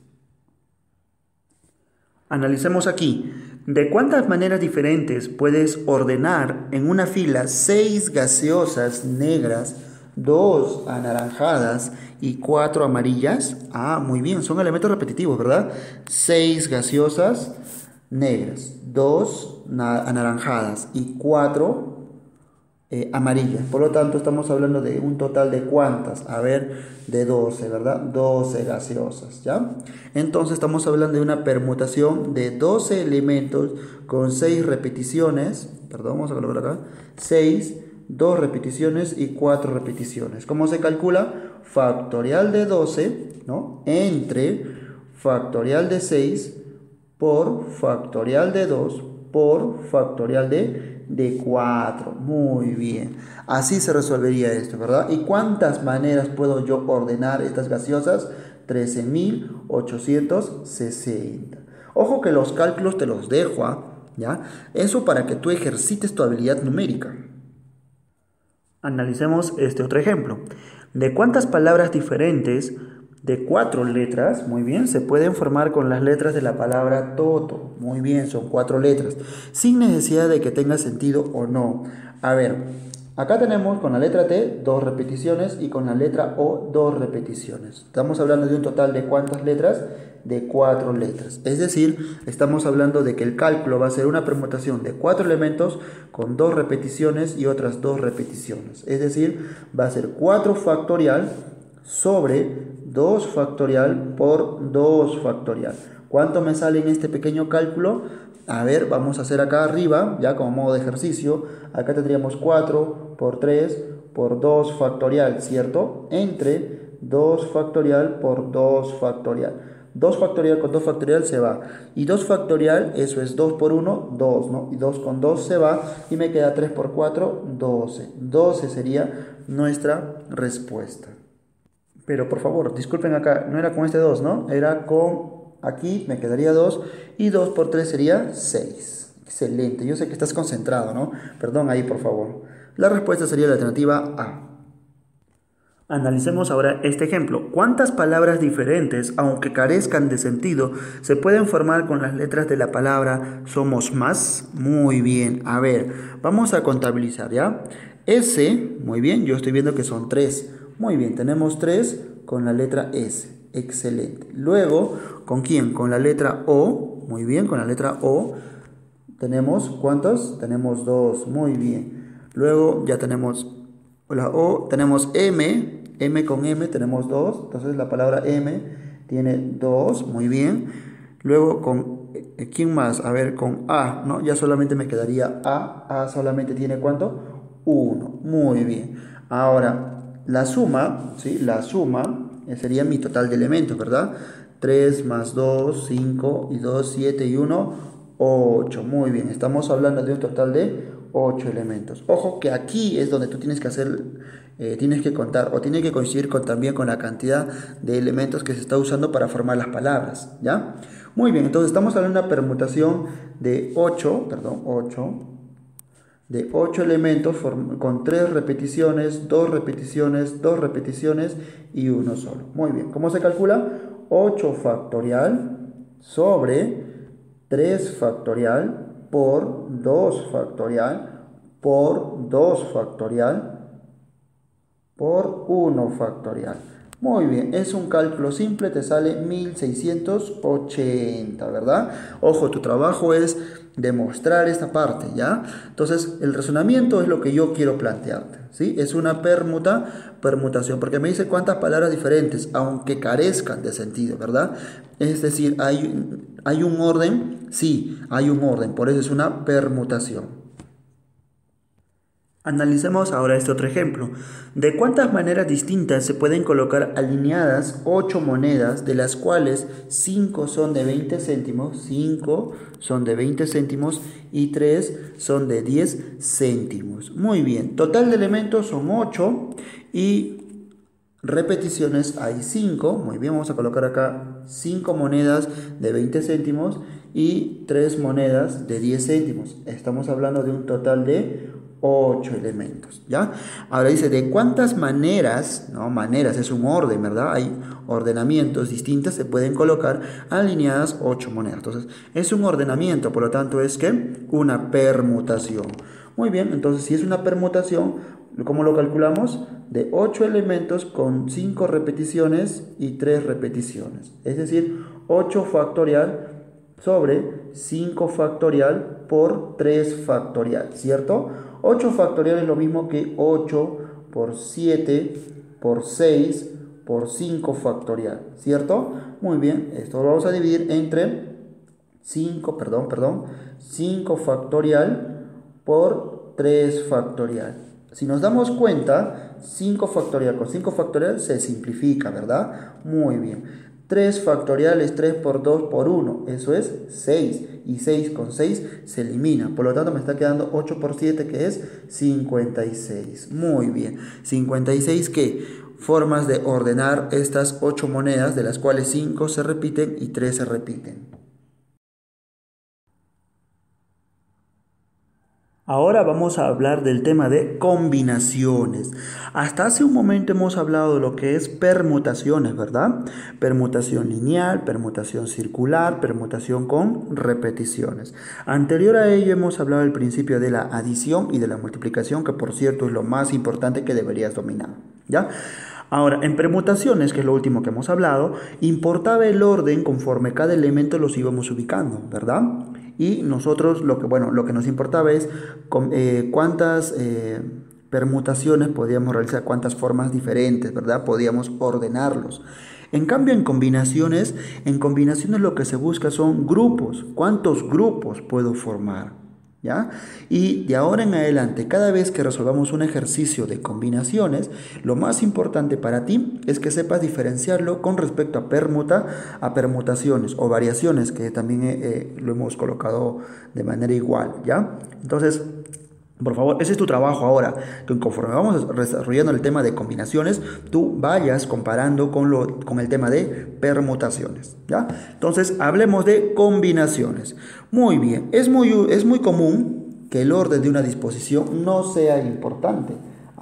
Analicemos aquí. ¿De cuántas maneras diferentes puedes ordenar en una fila 6 gaseosas negras, 2 anaranjadas y 4 amarillas? Ah, muy bien, son elementos repetitivos, ¿verdad? 6 gaseosas negras, 2 anaranjadas y 4 amarillas. Por lo tanto, estamos hablando de un total de ¿cuántas? A ver, de 12, ¿verdad? 12 gaseosas, ¿ya? Entonces, estamos hablando de una permutación de 12 elementos con 6 repeticiones. Perdón, vamos a colocar acá. 6, 2 repeticiones y 4 repeticiones. ¿Cómo se calcula? Factorial de 12, ¿no? Entre factorial de 6 por factorial de 2 por factorial de 4. Muy bien. Así se resolvería esto, ¿verdad? ¿Y cuántas maneras puedo yo ordenar estas gaseosas? 13.860. Ojo que los cálculos te los dejo, ¿ya? Eso para que tú ejercites tu habilidad numérica. Analicemos este otro ejemplo. ¿De cuántas palabras diferentes de 4 letras, muy bien, se pueden formar con las letras de la palabra toto? Muy bien, son 4 letras, sin necesidad de que tenga sentido o no. A ver, acá tenemos con la letra T 2 repeticiones y con la letra O 2 repeticiones. Estamos hablando de un total de ¿cuántas letras? De 4 letras. Es decir, estamos hablando de que el cálculo va a ser una permutación de 4 elementos con 2 repeticiones y otras 2 repeticiones. Es decir, va a ser 4 factorial sobre 2 factorial por 2 factorial. ¿Cuánto me sale en este pequeño cálculo? A ver, vamos a hacer acá arriba, ya como modo de ejercicio. Acá tendríamos 4 por 3 por 2 factorial, ¿cierto? Entre 2 factorial por 2 factorial. 2 factorial con 2 factorial se va. Y 2 factorial, eso es 2 por 1, 2, ¿no? Y 2 con 2 se va y me queda 3 por 4, 12. 12 sería nuestra respuesta. Pero por favor, disculpen acá, no era con este 2, ¿no? Era con, aquí me quedaría 2 y 2 por 3 sería 6. Excelente, yo sé que estás concentrado, ¿no? Perdón ahí, por favor. La respuesta sería la alternativa A. Analicemos ahora este ejemplo. ¿Cuántas palabras diferentes, aunque carezcan de sentido, se pueden formar con las letras de la palabra somos más? Muy bien, a ver, vamos a contabilizar, ¿ya? S, muy bien, yo estoy viendo que son 3. Muy bien, tenemos 3 con la letra S. Excelente. Luego, ¿con quién? Con la letra O. Muy bien, con la letra O. ¿Tenemos cuántos? Tenemos 2. Muy bien. Luego ya tenemos la O. Tenemos M. M con M tenemos 2. Entonces la palabra M tiene 2. Muy bien. Luego con ¿quién más? A ver, con A, ¿no? Ya solamente me quedaría A. A solamente tiene ¿cuánto? 1. Muy bien. Ahora, la suma, ¿sí? La suma sería mi total de elementos, ¿verdad? 3 más 2, 5 y 2, 7 y 1, 8. Muy bien, estamos hablando de un total de 8 elementos. Ojo que aquí es donde tú tienes que tienes que contar o tiene que coincidir también con la cantidad de elementos que se está usando para formar las palabras, ¿ya? Muy bien, entonces estamos hablando de una permutación de 8 de 8 elementos con 3 repeticiones, 2 repeticiones, 2 repeticiones y uno solo. Muy bien, ¿cómo se calcula? 8 factorial sobre 3 factorial por 2 factorial por 2 factorial por 1 factorial. Muy bien, es un cálculo simple, te sale 1680, ¿verdad? Ojo, tu trabajo es demostrar esta parte, ¿ya? Entonces, el razonamiento es lo que yo quiero plantearte, ¿sí? Es una permutación, porque me dice cuántas palabras diferentes, aunque carezcan de sentido, ¿verdad? Es decir, ¿hay un orden? Sí, hay un orden, por eso es una permutación. Analicemos ahora este otro ejemplo. ¿De cuántas maneras distintas se pueden colocar alineadas 8 monedas, de las cuales 5 son de 20 céntimos, 5 son de 20 céntimos y 3 son de 10 céntimos? Muy bien, total de elementos son 8 y repeticiones hay 5. Muy bien, vamos a colocar acá 5 monedas de 20 céntimos y 3 monedas de 10 céntimos. Estamos hablando de un total de 8 elementos, ¿ya? Ahora dice, ¿de cuántas maneras? No, maneras es un orden, ¿verdad? Hay ordenamientos distintos, se pueden colocar alineadas 8 monedas. Entonces, es un ordenamiento, por lo tanto, es que una permutación. Muy bien, entonces, si es una permutación, ¿cómo lo calculamos? De 8 elementos con 5 repeticiones y 3 repeticiones. Es decir, 8 factorial sobre 5 factorial por 3 factorial, ¿cierto? 8 factorial es lo mismo que 8 por 7 por 6 por 5 factorial, ¿cierto? Muy bien, esto lo vamos a dividir entre 5 factorial por 3 factorial. Si nos damos cuenta, 5 factorial con 5 factorial se simplifica, ¿verdad? Muy bien. 3 factorial es 3 por 2 por 1, eso es 6, y 6 con 6 se elimina, por lo tanto me está quedando 8 por 7, que es 56. Muy bien, 56, ¿qué? Formas de ordenar estas 8 monedas, de las cuales 5 se repiten y 3 se repiten. Ahora vamos a hablar del tema de combinaciones. Hasta hace un momento hemos hablado de lo que es permutaciones, ¿verdad? Permutación lineal, permutación circular, permutación con repeticiones. Anterior a ello hemos hablado del principio de la adición y de la multiplicación, que por cierto es lo más importante que deberías dominar, ¿ya? Ahora, en permutaciones, que es lo último que hemos hablado, importaba el orden conforme cada elemento los íbamos ubicando, ¿verdad? Y nosotros lo que nos importaba es cuántas permutaciones podíamos realizar, cuántas formas diferentes, ¿verdad? Podíamos ordenarlos. En cambio, en combinaciones lo que se busca son grupos. ¿Cuántos grupos puedo formar? ¿Ya? Y de ahora en adelante, cada vez que resolvamos un ejercicio de combinaciones, lo más importante para ti es que sepas diferenciarlo con respecto a permutaciones o variaciones, que también lo hemos colocado de manera igual, ¿ya? Entonces, por favor, ese es tu trabajo ahora, que conforme vamos desarrollando el tema de combinaciones, tú vayas comparando con el tema de permutaciones, ¿ya? Entonces, hablemos de combinaciones. Muy bien, es muy común que el orden de una disposición no sea importante.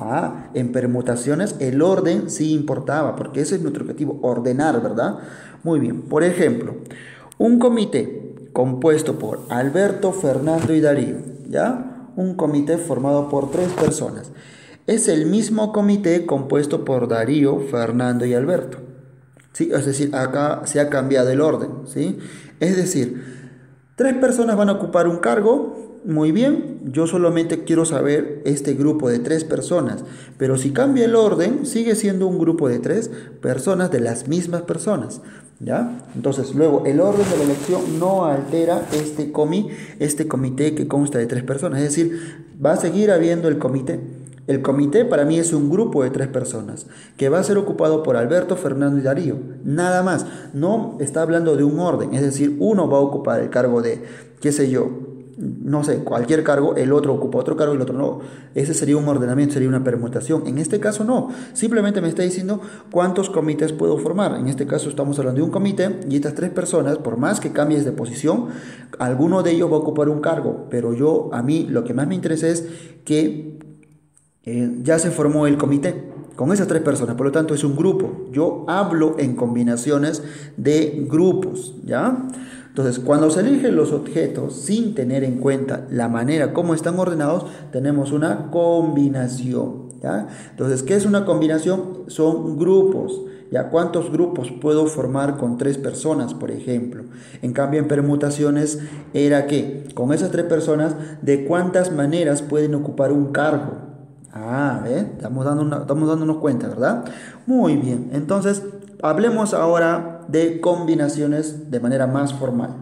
En permutaciones el orden sí importaba, porque ese es nuestro objetivo, ordenar, ¿verdad? Muy bien, por ejemplo, un comité compuesto por Alberto, Fernando y Darío, ¿ya? Un comité formado por 3 personas. Es el mismo comité compuesto por Darío, Fernando y Alberto, ¿sí? Es decir, acá se ha cambiado el orden, ¿sí? Es decir, 3 personas van a ocupar un cargo. Muy bien, yo solamente quiero saber este grupo de 3 personas, pero si cambia el orden, sigue siendo un grupo de 3 personas, de las mismas personas, ¿ya? Entonces, luego, el orden de la elección no altera este comité que consta de 3 personas, es decir, va a seguir habiendo el comité. El comité para mí es un grupo de 3 personas que va a ser ocupado por Alberto, Fernando y Darío, nada más. No está hablando de un orden, es decir, uno va a ocupar el cargo de, qué sé yo, no sé, cualquier cargo, el otro ocupa otro cargo y el otro no. Ese sería un ordenamiento, sería una permutación. En este caso no, simplemente me está diciendo cuántos comités puedo formar. En este caso estamos hablando de un comité y estas 3 personas, por más que cambies de posición, alguno de ellos va a ocupar un cargo, pero a mí lo que más me interesa es que ya se formó el comité con esas 3 personas, por lo tanto es un grupo. Yo hablo en combinaciones de grupos, ¿ya? Entonces, cuando se eligen los objetos sin tener en cuenta la manera como están ordenados, tenemos una combinación, ¿ya? Entonces, ¿qué es una combinación? Son grupos, ¿ya? ¿Cuántos grupos puedo formar con 3 personas, por ejemplo? En cambio, en permutaciones era que con esas 3 personas, ¿de cuántas maneras pueden ocupar un cargo? Estamos dándonos cuenta, ¿verdad? Muy bien, entonces hablemos ahora de combinaciones de manera más formal.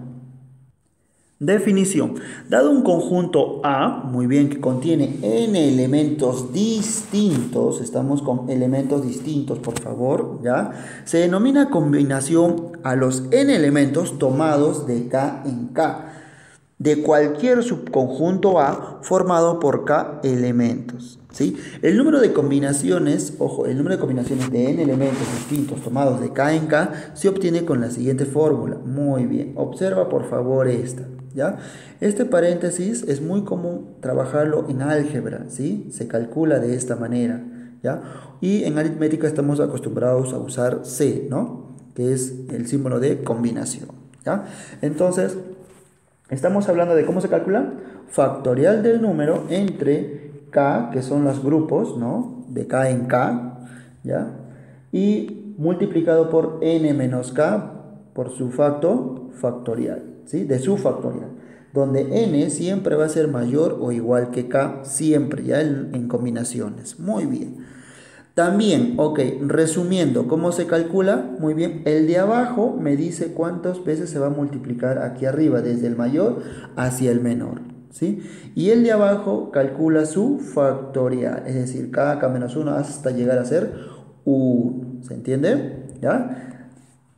Definición. Dado un conjunto A, muy bien, que contiene n elementos distintos, estamos con elementos distintos, por favor, ¿ya? Se denomina combinación a los n elementos tomados de K en K, de cualquier subconjunto A formado por K elementos, ¿sí? El número de combinaciones, ojo, el número de combinaciones de n elementos distintos tomados de K en K se obtiene con la siguiente fórmula. Muy bien, observa por favor esta, ¿ya? Este paréntesis es muy común trabajarlo en álgebra, ¿sí? Se calcula de esta manera, ¿ya? Y en aritmética estamos acostumbrados a usar C, ¿no? Que es el símbolo de combinación, ¿ya? Entonces, estamos hablando de cómo se calcula factorial del número entre K, que son los grupos, ¿no? De K en K, ¿ya? Y multiplicado por n menos K por su factorial, ¿sí? De su factorial, donde n siempre va a ser mayor o igual que K, siempre, ya en combinaciones. Muy bien. También, ok, resumiendo, ¿cómo se calcula? Muy bien, el de abajo me dice cuántas veces se va a multiplicar aquí arriba, desde el mayor hacia el menor, ¿sí? Y el de abajo calcula su factorial, es decir, K menos 1 hasta llegar a ser 1, ¿se entiende? ¿Ya?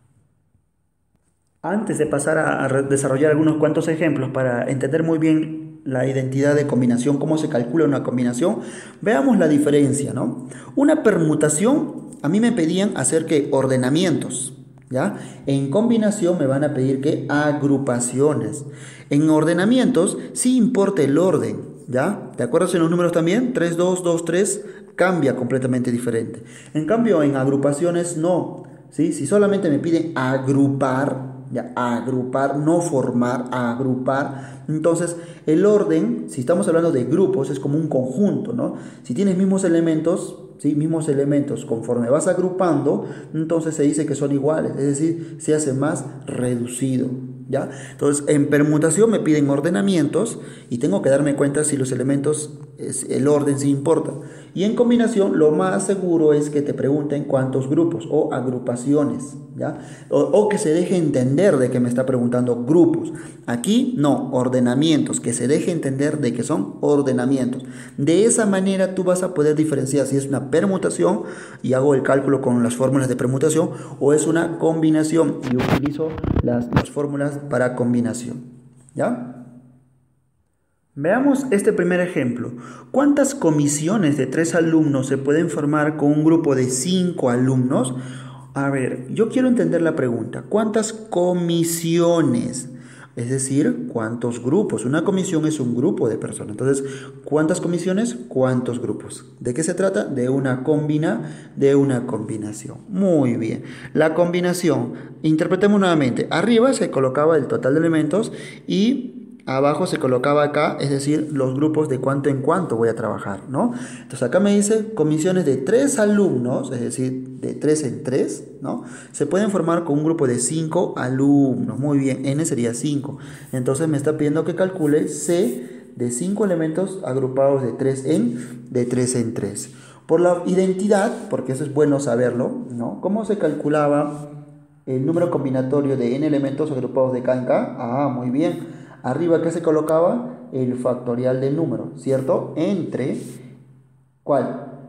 Antes de pasar a desarrollar algunos cuantos ejemplos para entender muy bien la identidad de combinación, cómo se calcula una combinación, veamos la diferencia, ¿no? Una permutación, a mí me pedían hacer que ordenamientos, ¿ya? En combinación me van a pedir que agrupaciones. En ordenamientos sí importa el orden, ¿ya? ¿Te acuerdas en los números también? 3, 2, 2, 3, cambia completamente diferente. En cambio, en agrupaciones no, ¿sí? Si solamente me piden agrupar, ya, agrupar, no formar, agrupar. Entonces, el orden, si estamos hablando de grupos, es como un conjunto, ¿no? Si tienes mismos elementos, ¿sí? Mismos elementos, conforme vas agrupando, entonces se dice que son iguales, es decir, se hace más reducido, ¿ya? Entonces, en permutación me piden ordenamientos y tengo que darme cuenta si los elementos, el orden sí importa. Y en combinación, lo más seguro es que te pregunten cuántos grupos o agrupaciones, ¿ya? O que se deje entender de que me está preguntando grupos. Aquí no, ordenamientos, que se deje entender de que son ordenamientos. De esa manera tú vas a poder diferenciar si es una permutación y hago el cálculo con las fórmulas de permutación o es una combinación y utilizo las fórmulas para combinación, ¿ya? Veamos este primer ejemplo. ¿Cuántas comisiones de 3 alumnos se pueden formar con un grupo de 5 alumnos? A ver, yo quiero entender la pregunta. ¿Cuántas comisiones? Es decir, ¿cuántos grupos? Una comisión es un grupo de personas. Entonces, ¿cuántas comisiones? ¿Cuántos grupos? ¿De qué se trata? De una combinación. Muy bien. La combinación, interpretemos nuevamente. Arriba se colocaba el total de elementos y abajo se colocaba acá, es decir, los grupos de cuánto en cuánto voy a trabajar, ¿no? Entonces acá me dice comisiones de 3 alumnos, es decir, de 3 en 3, ¿no? Se pueden formar con un grupo de 5 alumnos. Muy bien, n sería 5. Entonces me está pidiendo que calcule C de 5 elementos agrupados de 3 en 3. Por la identidad, porque eso es bueno saberlo, ¿no? ¿Cómo se calculaba el número combinatorio de n elementos agrupados de K en K? Muy bien. Arriba, ¿qué se colocaba? El factorial del número, ¿cierto? Entre, ¿cuál?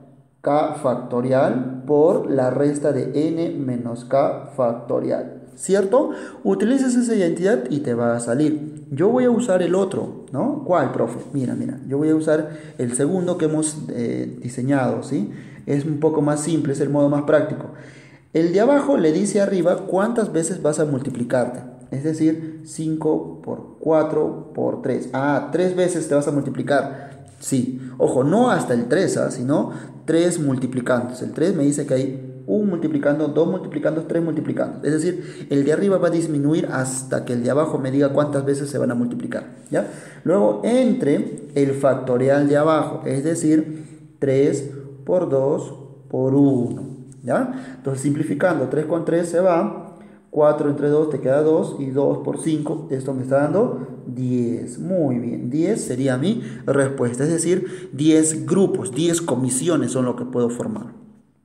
k factorial por la resta de n menos k factorial. ¿Cierto? Utilizas esa identidad y te va a salir. Yo voy a usar el otro, ¿no? ¿Cuál, profe? Mira, yo voy a usar el segundo que hemos diseñado, ¿sí? Es un poco más simple, es el modo más práctico. El de abajo le dice arriba cuántas veces vas a multiplicarte. Es decir, 5 por 4 por 3. 3 veces te vas a multiplicar. Sí, ojo, no hasta el 3, sino 3 multiplicandos. El 3 me dice que hay 1 multiplicando, 2 multiplicando, 3 multiplicando. Es decir, el de arriba va a disminuir hasta que el de abajo me diga cuántas veces se van a multiplicar, ¿ya? Luego, entre el factorial de abajo, es decir, 3 por 2 por 1, ¿ya? Entonces, simplificando, 3 con 3 se va, 4 entre 2 te queda 2 y 2 por 5, esto me está dando 10. Muy bien, 10 sería mi respuesta, es decir, 10 grupos, 10 comisiones son lo que puedo formar.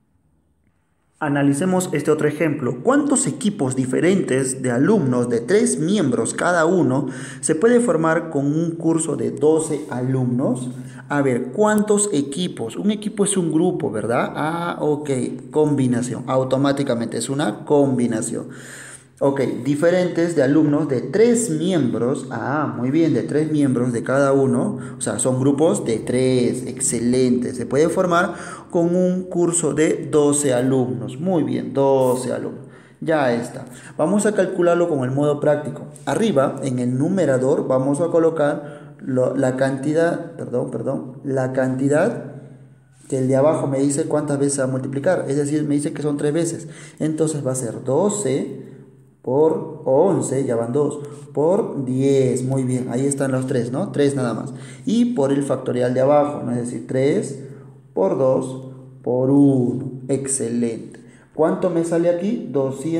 Analicemos este otro ejemplo. ¿Cuántos equipos diferentes de alumnos de 3 miembros cada uno se puede formar con un curso de 12 alumnos? A ver, ¿cuántos equipos? Un equipo es un grupo, ¿verdad? Ok, combinación. Automáticamente es una combinación. Ok, diferentes de alumnos de 3 miembros. Muy bien, de 3 miembros de cada uno. O sea, son grupos de 3. Excelente. Se puede formar con un curso de 12 alumnos. Muy bien, 12 alumnos. Ya está. Vamos a calcularlo con el modo práctico. Arriba, en el numerador, vamos a colocar la cantidad, la cantidad que el de abajo me dice cuántas veces va a multiplicar. Es decir, me dice que son 3 veces. Entonces va a ser 12 por 11, ya van 2, por 10, muy bien, ahí están los 3, ¿no? 3 nada más. Y por el factorial de abajo, ¿no? Es decir, 3 por 2 por 1, excelente. ¿Cuánto me sale aquí?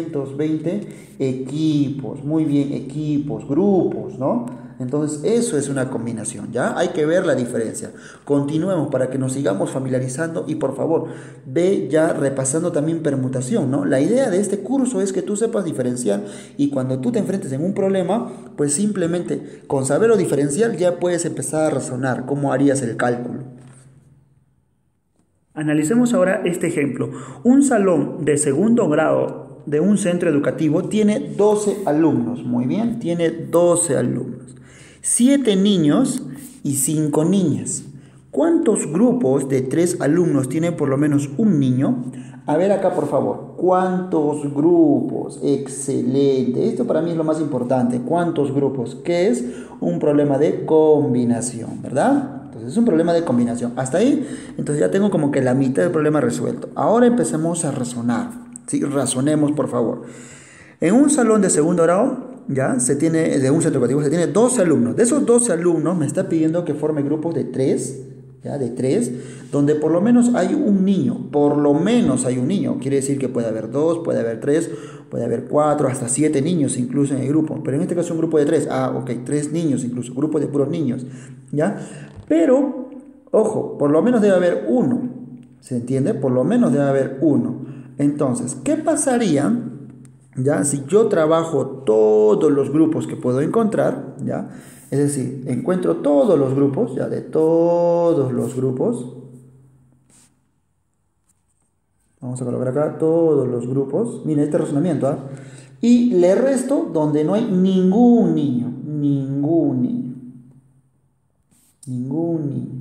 220 equipos, muy bien, equipos, grupos, ¿no? Entonces eso es una combinación, ¿ya? Hay que ver la diferencia. Continuemos para que nos sigamos familiarizando y por favor, ve ya repasando también permutación, ¿no? La idea de este curso es que tú sepas diferenciar y cuando tú te enfrentes en un problema, pues simplemente con saberlo diferenciar ya puedes empezar a razonar cómo harías el cálculo. Analicemos ahora este ejemplo. Un salón de segundo grado de un centro educativo tiene 12 alumnos, muy bien, tiene 12 alumnos. 7 niños y 5 niñas. ¿Cuántos grupos de 3 alumnos tiene por lo menos un niño? A ver acá, por favor. ¿Cuántos grupos? Excelente. Esto para mí es lo más importante. ¿Cuántos grupos? Que es un problema de combinación, ¿verdad? Entonces es un problema de combinación. Hasta ahí, entonces ya tengo como que la mitad del problema resuelto. Ahora empecemos a razonar. ¿Sí? Razonemos, por favor. En un salón de segundo grado, de un centro educativo, se tiene 12 alumnos. De esos 12 alumnos me está pidiendo que forme grupos de 3, de 3, donde por lo menos hay un niño. Por lo menos hay un niño. Quiere decir que puede haber 2, puede haber 3, puede haber 4, hasta 7 niños incluso en el grupo. Pero en este caso es un grupo de 3. Ok, 3 niños incluso, grupo de puros niños. ¿Ya? Pero, ojo, por lo menos debe haber uno. ¿Se entiende? Por lo menos debe haber uno. Entonces, ¿qué pasaría? ¿Ya? Si yo trabajo todos los grupos que puedo encontrar, ¿ya? Es decir, encuentro todos los grupos, ya de todos los grupos. Vamos a colocar acá todos los grupos. Miren este razonamiento, ¿ah? Y le resto donde no hay ningún niño. Ningún niño. Ningún niño.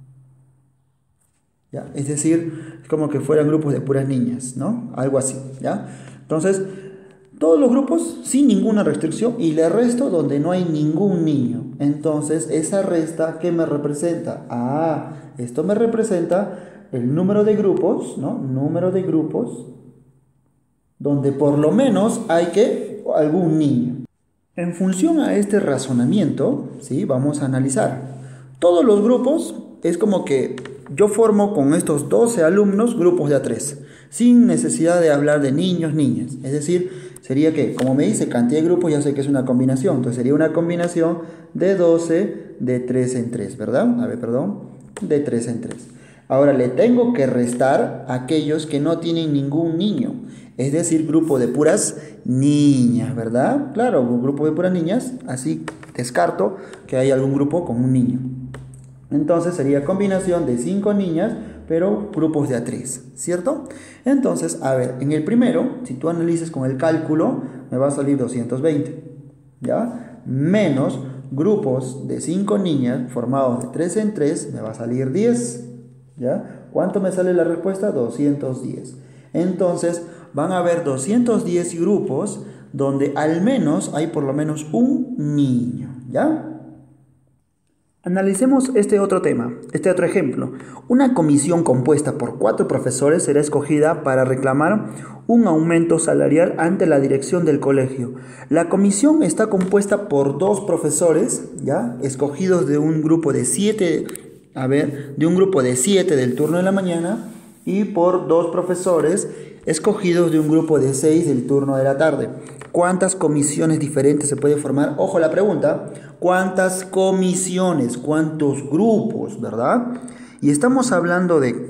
¿Ya? Es decir, es como que fueran grupos de puras niñas, ¿no? Algo así, ¿ya? Entonces, todos los grupos sin ninguna restricción y le resto donde no hay ningún niño. Entonces, esa resta, ¿qué me representa? Esto me representa el número de grupos, ¿no? Número de grupos donde por lo menos hay algún niño. En función a este razonamiento, ¿sí? Vamos a analizar. Todos los grupos es como que yo formo con estos 12 alumnos grupos de A3, sin necesidad de hablar de niños, niñas. Es decir, sería que, como me dice cantidad de grupos, ya sé que es una combinación. Entonces sería una combinación de 12 de 3 en 3, ¿verdad? De 3 en 3. Ahora le tengo que restar aquellos que no tienen ningún niño. Es decir, grupo de puras niñas, ¿verdad? Claro, un grupo de puras niñas, así descarto que hay algún grupo con un niño. Entonces sería combinación de 5 niñas pero grupos de A3, ¿cierto? Entonces, a ver, en el primero, si tú analizas con el cálculo, me va a salir 220, ¿ya? Menos grupos de 5 niñas formados de 3 en 3, me va a salir 10, ¿ya? ¿Cuánto me sale la respuesta? 210. Entonces, van a haber 210 grupos donde al menos hay por lo menos un niño, ¿ya? Analicemos este otro tema, este otro ejemplo. Una comisión compuesta por 4 profesores será escogida para reclamar un aumento salarial ante la dirección del colegio. La comisión está compuesta por 2 profesores, ¿ya? Escogidos de un grupo de 7, de un grupo de 7 del turno de la mañana y por 2 profesores escogidos de un grupo de 6 del turno de la tarde. ¿Cuántas comisiones diferentes se puede formar? Ojo la pregunta, ¿cuántas comisiones? ¿Cuántos grupos? ¿Verdad? Y estamos hablando de,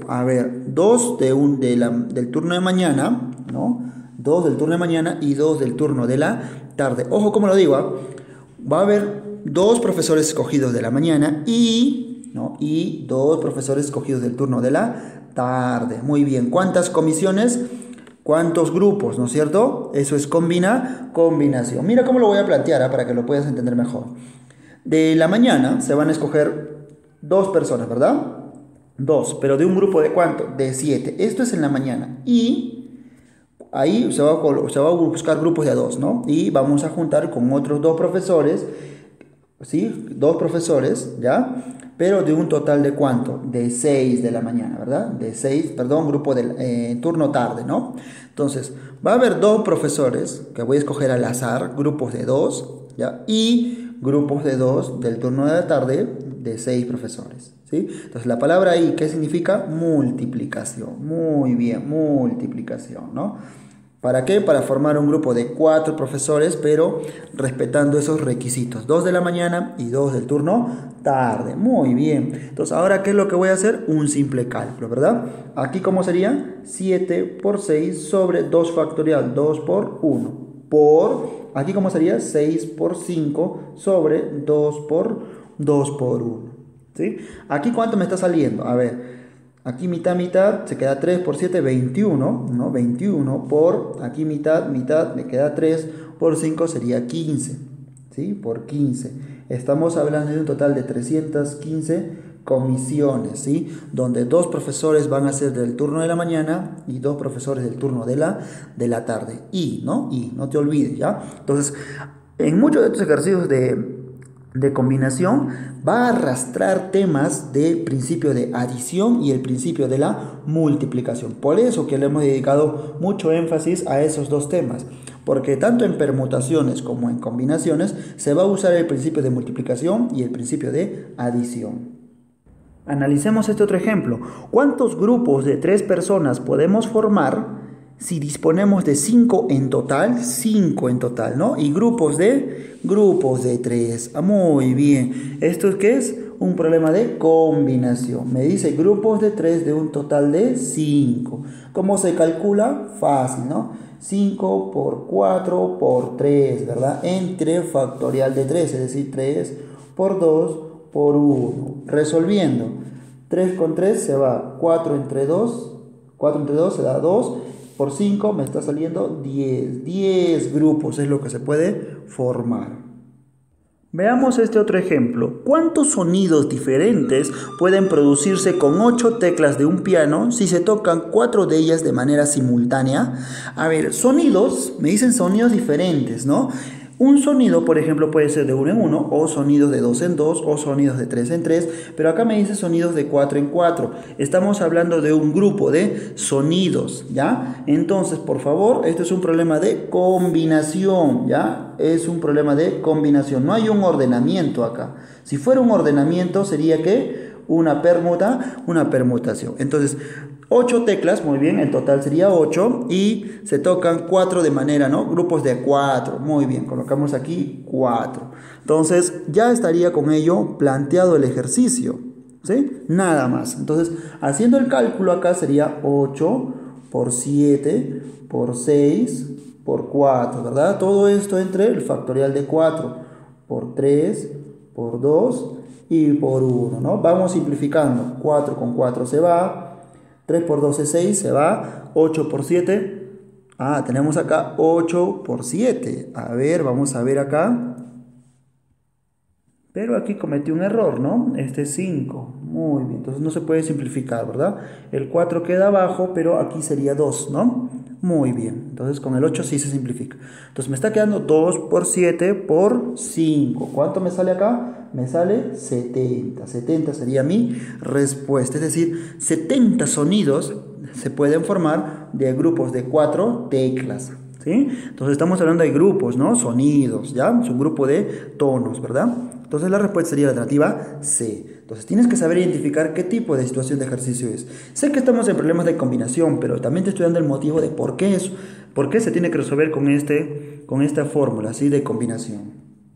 2 del turno de mañana, ¿no? 2 del turno de mañana y 2 del turno de la tarde. Ojo como lo digo, va a haber 2 profesores escogidos de la mañana y 2 profesores escogidos del turno de la tarde. Muy bien, ¿cuántas comisiones? ¿Cuántos grupos? ¿No es cierto? Eso es combinación. Mira cómo lo voy a plantear para que lo puedas entender mejor. De la mañana se van a escoger 2 personas, ¿verdad? 2, pero de un grupo de ¿cuánto? De 7. Esto es en la mañana. Y ahí se va a buscar grupos de a 2, ¿no? Y vamos a juntar con otros 2 profesores, ¿sí? 2 profesores, ¿ya? Pero de un total de ¿cuánto? De 6 de la mañana, ¿verdad? De 6, perdón, grupo del turno tarde, ¿no? Entonces, va a haber 2 profesores que voy a escoger al azar, grupos de 2, ¿ya? Y grupos de 2 del turno de la tarde de 6 profesores, ¿sí? Entonces, la palabra ahí, ¿qué significa? Multiplicación. Muy bien, multiplicación, ¿no? ¿Para qué? Para formar un grupo de 4 profesores, pero respetando esos requisitos. 2 de la mañana y 2 del turno tarde. Muy bien. Entonces, ahora, ¿qué es lo que voy a hacer? Un simple cálculo, ¿verdad? Aquí, ¿cómo sería? 7 por 6 sobre 2 factorial. 2 por 1. Aquí, ¿cómo sería? 6 por 5 sobre 2 por 1. ¿Sí? Aquí, ¿cuánto me está saliendo? A ver. Aquí mitad, se queda 3 por 7, 21, ¿no? 21 por, aquí mitad, me queda 3 por 5 sería 15, ¿sí? Por 15. Estamos hablando de un total de 315 comisiones, ¿sí? Donde 2 profesores van a ser del turno de la mañana y 2 profesores del turno de la tarde. Y no te olvides, ¿ya? Entonces, en muchos de estos ejercicios de combinación va a arrastrar temas del principio de adición y el principio de la multiplicación. Por eso que le hemos dedicado mucho énfasis a esos 2 temas, porque tanto en permutaciones como en combinaciones se va a usar el principio de multiplicación y el principio de adición. Analicemos este otro ejemplo. ¿Cuántos grupos de 3 personas podemos formar si disponemos de 5 en total? 5 en total, ¿no? Y grupos de 3. Muy bien. ¿Esto qué es? Un problema de combinación. Me dice grupos de 3 de un total de 5. ¿Cómo se calcula? Fácil, ¿no? 5 por 4 por 3, ¿verdad? Entre factorial de 3, es decir, 3 por 2 por 1. Resolviendo. 3 con 3 se va 4 entre 2. 4 entre 2 se da 2. Por 5 me está saliendo 10. 10 grupos es lo que se puede formar. Veamos este otro ejemplo. ¿Cuántos sonidos diferentes pueden producirse con 8 teclas de un piano si se tocan 4 de ellas de manera simultánea? A ver, sonidos, me dicen sonidos diferentes, ¿no? Un sonido, por ejemplo, puede ser de 1 en 1, o sonidos de 2 en 2, o sonidos de 3 en 3, pero acá me dice sonidos de 4 en 4. Estamos hablando de un grupo de sonidos, ¿ya? Entonces, por favor, esto es un problema de combinación, ¿ya? Es un problema de combinación, no hay un ordenamiento acá. Si fuera un ordenamiento, sería que una permutación. Entonces, 8 teclas, muy bien, en total sería 8 y se tocan 4 de manera, ¿no? Grupos de 4, muy bien, colocamos aquí 4. Entonces ya estaría con ello planteado el ejercicio, ¿sí? Nada más. Entonces, haciendo el cálculo acá sería 8 por 7 por 6 por 4, ¿verdad? Todo esto entre el factorial de 4 por 3 por 2 y por 1, ¿no? Vamos simplificando. 4 con 4 se va. 3 por 2 es 6, se va. 8 por 7. Tenemos acá 8 por 7. A ver, vamos a ver acá. Pero aquí cometí un error, ¿no? Este es 5. Muy bien, entonces no se puede simplificar, ¿verdad? El 4 queda abajo, pero aquí sería 2, ¿no? Muy bien, entonces con el 8 sí se simplifica. Entonces me está quedando 2 por 7 por 5. ¿Cuánto me sale acá? Me sale 70. 70 sería mi respuesta. Es decir, 70 sonidos se pueden formar de grupos de 4 teclas. ¿Sí? Entonces estamos hablando de grupos, ¿no? Sonidos, ¿ya? Es un grupo de tonos, ¿verdad? Entonces la respuesta sería la alternativa C. Entonces tienes que saber identificar qué tipo de situación de ejercicio es. Sé que estamos en problemas de combinación, pero también te estoy dando el motivo de por qué se tiene que resolver con esta fórmula, ¿sí? De combinación.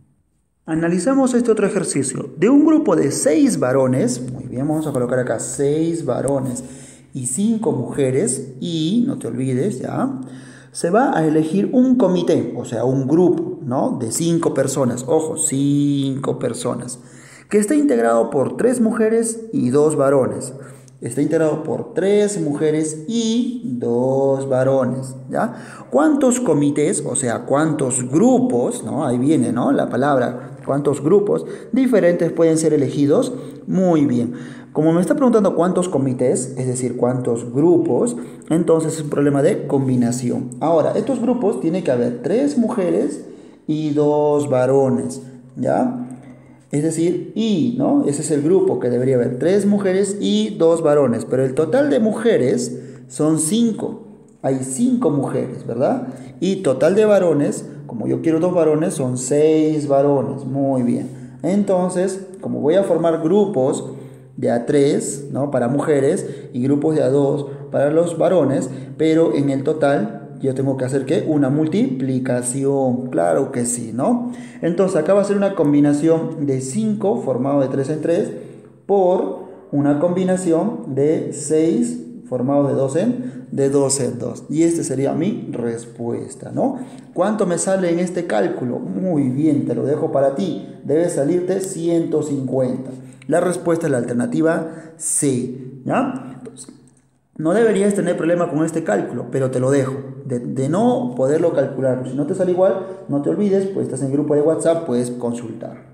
Analizamos este otro ejercicio. De un grupo de 6 varones, muy bien, vamos a colocar acá 6 varones y 5 mujeres, y no te olvides, ¿ya? Se va a elegir un comité, o sea, un grupo, ¿no? De 5 personas, ojo, 5 personas, que está integrado por 3 mujeres y 2 varones. Está integrado por 3 mujeres y 2 varones, ¿ya? ¿Cuántos comités, o sea, cuántos grupos, ¿no? Ahí viene, ¿no? La palabra, ¿cuántos grupos diferentes pueden ser elegidos? Muy bien. Como me está preguntando cuántos comités, es decir, cuántos grupos, entonces es un problema de combinación. Ahora, estos grupos tiene que haber 3 mujeres y 2 varones, ¿ya? Es decir, ¿no? Ese es el grupo que debería haber 3 mujeres y 2 varones, pero el total de mujeres son 5. Hay 5 mujeres, ¿verdad? Y total de varones, como yo quiero 2 varones, son 6 varones. Muy bien. Entonces, como voy a formar grupos de A3, ¿no? Para mujeres y grupos de A2 para los varones, pero en el total yo tengo que hacer ¿qué? Una multiplicación, claro que sí, ¿no? Entonces acá va a ser una combinación de 5 formado de 3 en 3 por una combinación de 6 formado de 2 en 2. Y esta sería mi respuesta, ¿no? ¿Cuánto me sale en este cálculo? Muy bien, te lo dejo para ti. Debe salirte 150. La respuesta es la alternativa C, ¿ya? Entonces, no deberías tener problema con este cálculo, pero te lo dejo. De no poderlo calcular, si no te sale igual, no te olvides, pues estás en el grupo de WhatsApp, puedes consultar.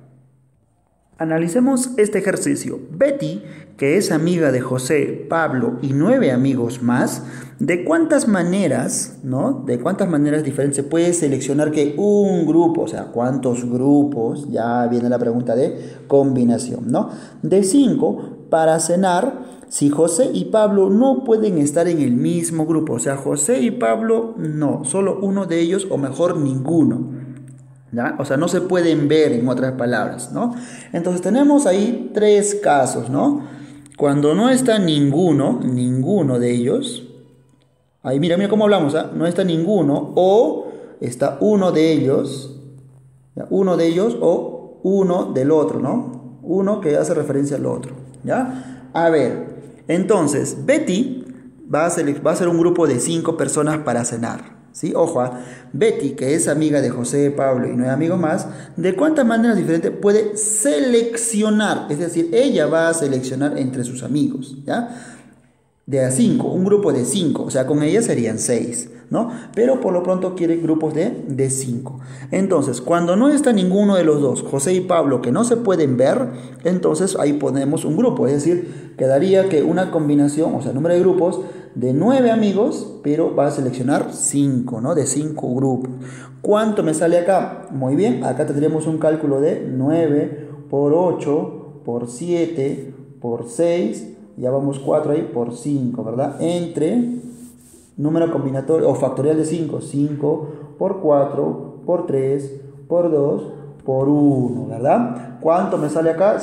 Analicemos este ejercicio. Betty, que es amiga de José, Pablo y 9 amigos más, ¿de cuántas maneras, ¿no? ¿De cuántas maneras diferentes se puede seleccionar que un grupo? O sea, ¿cuántos grupos? Ya viene la pregunta de combinación, ¿no? De 5 para cenar. Si José y Pablo no pueden estar en el mismo grupo, o sea, José y Pablo no, solo uno de ellos o mejor ninguno, ¿ya? O sea, no se pueden ver en otras palabras, ¿no? Entonces tenemos ahí 3 casos, ¿no? Cuando no está ninguno de ellos, ahí mira cómo hablamos, ¿ah? No está ninguno o está uno de ellos, ¿ya? Uno de ellos o uno del otro, ¿no? Uno que hace referencia al otro, ¿ya? A ver. Entonces, Betty va a ser un grupo de 5 personas para cenar, ¿sí? Ojo, Betty, que es amiga de José, Pablo y 9 amigos más, ¿de cuántas maneras diferentes puede seleccionar? Es decir, ella va a seleccionar entre sus amigos, ¿ya? De a 5, un grupo de 5, o sea, con ella serían 6, ¿no? Pero por lo pronto quiere grupos de 5. Entonces, cuando no está ninguno de los dos, José y Pablo, que no se pueden ver, entonces ahí ponemos un grupo, es decir, quedaría que una combinación, o sea, número de grupos de 9 amigos, pero va a seleccionar 5, ¿no? De 5 grupos. ¿Cuánto me sale acá? Muy bien, acá tendríamos un cálculo de 9 por 8 por 7 por 6, ya vamos 4 ahí por 5, ¿verdad? Entre número combinatorio o factorial de 5, 5 por 4 por 3 por 2 por 1, ¿verdad? ¿Cuánto me sale acá?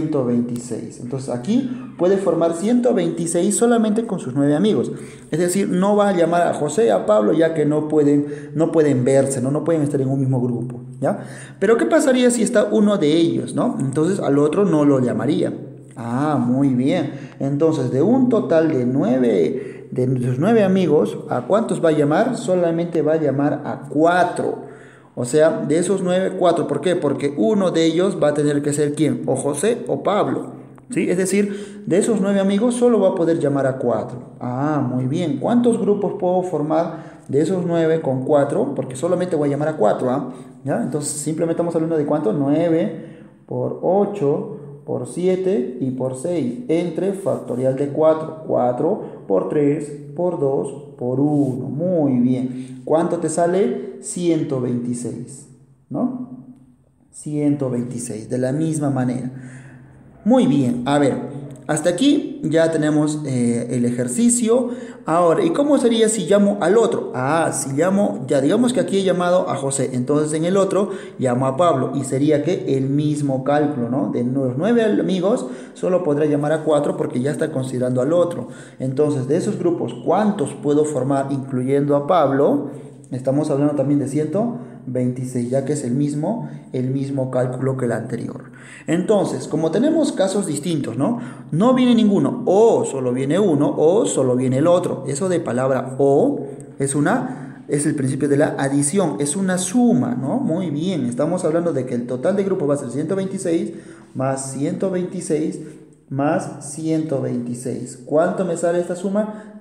126. Entonces aquí puede formar 126 solamente con sus 9 amigos. Es decir, no va a llamar a José y a Pablo ya que no pueden verse, no pueden estar en un mismo grupo, ¿ya? Pero ¿qué pasaría si está uno de ellos, ¿no? Entonces al otro no lo llamaría. Muy bien. Entonces, de un total de 9, de sus 9 amigos, ¿a cuántos va a llamar? Solamente va a llamar a 4. O sea, de esos 9, 4. ¿Por qué? Porque uno de ellos va a tener que ser ¿quién? O José o Pablo. ¿sí? Es decir, de esos 9 amigos solo va a poder llamar a 4. Ah, muy bien. ¿Cuántos grupos puedo formar de esos 9 con 4? Porque solamente voy a llamar a 4, ¿ah? ¿Ya? Entonces simplemente estamos hablando de ¿cuánto? 9 por 8 por 7 y por 6 entre factorial de 4. 4 por 3 por 2 por 1. Muy bien. ¿Cuánto te sale? 126, ¿no? 126, de la misma manera. Muy bien, a ver, hasta aquí ya tenemos el ejercicio. Ahora, ¿y cómo sería si llamo al otro? Ah, si llamo, ya digamos que aquí he llamado a José, entonces en el otro llamo a Pablo y sería que el mismo cálculo, ¿no? De los 9 amigos solo podrá llamar a 4 porque ya está considerando al otro. Entonces, de esos grupos, ¿cuántos puedo formar incluyendo a Pablo? Estamos hablando también de 126, ya que es el mismo cálculo que el anterior. Entonces, como tenemos casos distintos, ¿no? No viene ninguno, o solo viene uno, o solo viene el otro. Eso de palabra o es el principio de la adición, es una suma, ¿no? Muy bien, estamos hablando de que el total de grupo va a ser 126 más 126 más 126. ¿Cuánto me sale esta suma?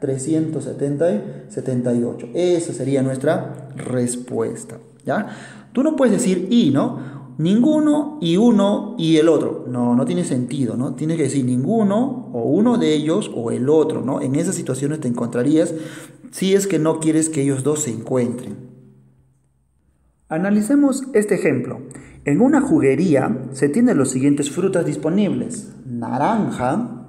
378. Esa sería nuestra respuesta, ¿ya? Tú no puedes decir y, ¿no? Ninguno y uno y el otro. No, no tiene sentido, ¿no? Tienes que decir ninguno o uno de ellos o el otro, ¿no? En esas situaciones te encontrarías si es que no quieres que ellos dos se encuentren. Analicemos este ejemplo. En una juguería se tienen los siguientes frutas disponibles: naranja,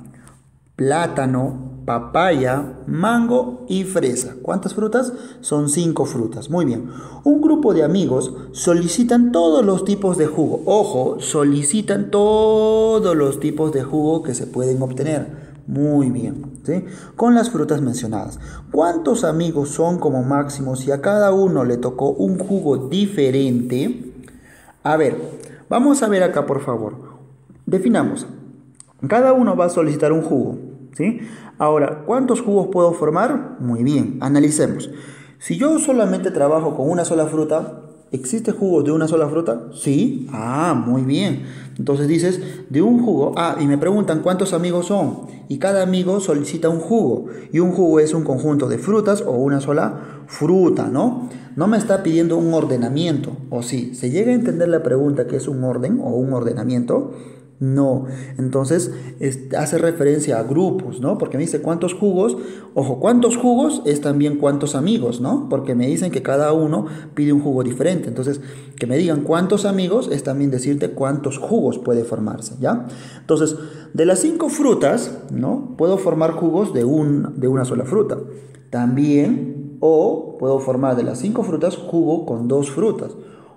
plátano, papaya, mango y fresa. ¿Cuántas frutas? Son 5 frutas. Muy bien. Un grupo de amigos solicitan todos los tipos de jugo. Ojo, solicitan todos los tipos de jugo que se pueden obtener. Muy bien, ¿sí? Con las frutas mencionadas. ¿Cuántos amigos son como máximo si a cada uno le tocó un jugo diferente? A ver, vamos a ver acá, por favor. Definamos. Cada uno va a solicitar un jugo, ¿sí? Ahora, ¿cuántos jugos puedo formar? Muy bien, analicemos. Si yo solamente trabajo con una sola fruta, ¿existe jugos de una sola fruta? Sí. Ah, muy bien. Entonces dices, de un jugo. Ah, y me preguntan cuántos amigos son. Y cada amigo solicita un jugo. Y un jugo es un conjunto de frutas o una sola fruta, ¿no? No me está pidiendo un ordenamiento. ¿O sí? ¿Se llega a entender la pregunta que es un orden o un ordenamiento? No, entonces hace referencia a grupos, ¿no? Porque me dice cuántos jugos, ojo, cuántos jugos es también cuántos amigos, ¿no? Porque me dicen que cada uno pide un jugo diferente, entonces que me digan cuántos amigos es también decirte cuántos jugos puede formarse, ¿ya? Entonces, de las 5 frutas, ¿no? Puedo formar jugos de una sola fruta. También, o puedo formar de las 5 frutas jugo con 2 frutas,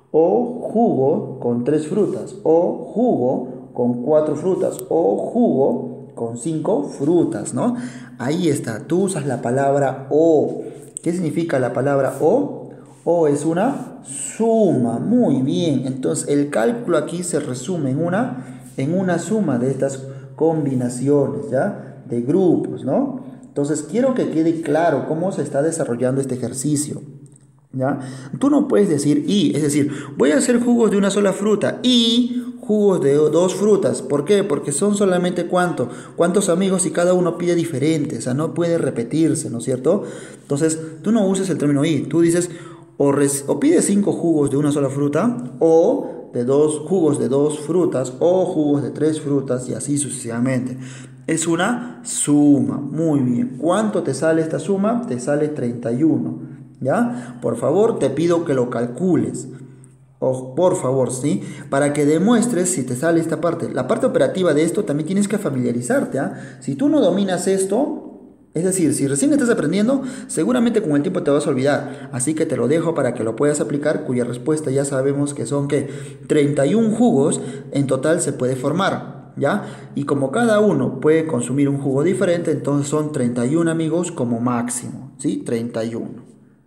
o jugo con 3 frutas, o jugo con 4 frutas o jugo con 5 frutas, ¿no? Ahí está, tú usas la palabra o. ¿Qué significa la palabra o? O es una suma, muy bien. Entonces el cálculo aquí se resume en una suma de estas combinaciones, ¿ya? De grupos, ¿no? Entonces quiero que quede claro cómo se está desarrollando este ejercicio, ¿ya? Tú no puedes decir y, es decir, voy a hacer jugos de una sola fruta y jugos de 2 frutas. ¿Por qué? Porque son solamente cuántos amigos y cada uno pide diferente, o sea, no puede repetirse, ¿no es cierto? Entonces, tú no uses el término y, tú dices o pides 5 jugos de una sola fruta o de 2 jugos de 2 frutas o jugos de 3 frutas y así sucesivamente. Es una suma, muy bien. ¿Cuánto te sale esta suma? Te sale 31, ¿ya? Por favor, te pido que lo calcules. O por favor, ¿sí? Para que demuestres si te sale esta parte. La parte operativa de esto también tienes que familiarizarte, ¿ah? Si tú no dominas esto, es decir, si recién estás aprendiendo, seguramente con el tiempo te vas a olvidar. Así que te lo dejo para que lo puedas aplicar, cuya respuesta ya sabemos que son ¿qué? 31 jugos en total se puede formar, ¿ya? Y como cada uno puede consumir un jugo diferente, entonces son 31 amigos como máximo, ¿sí? 31.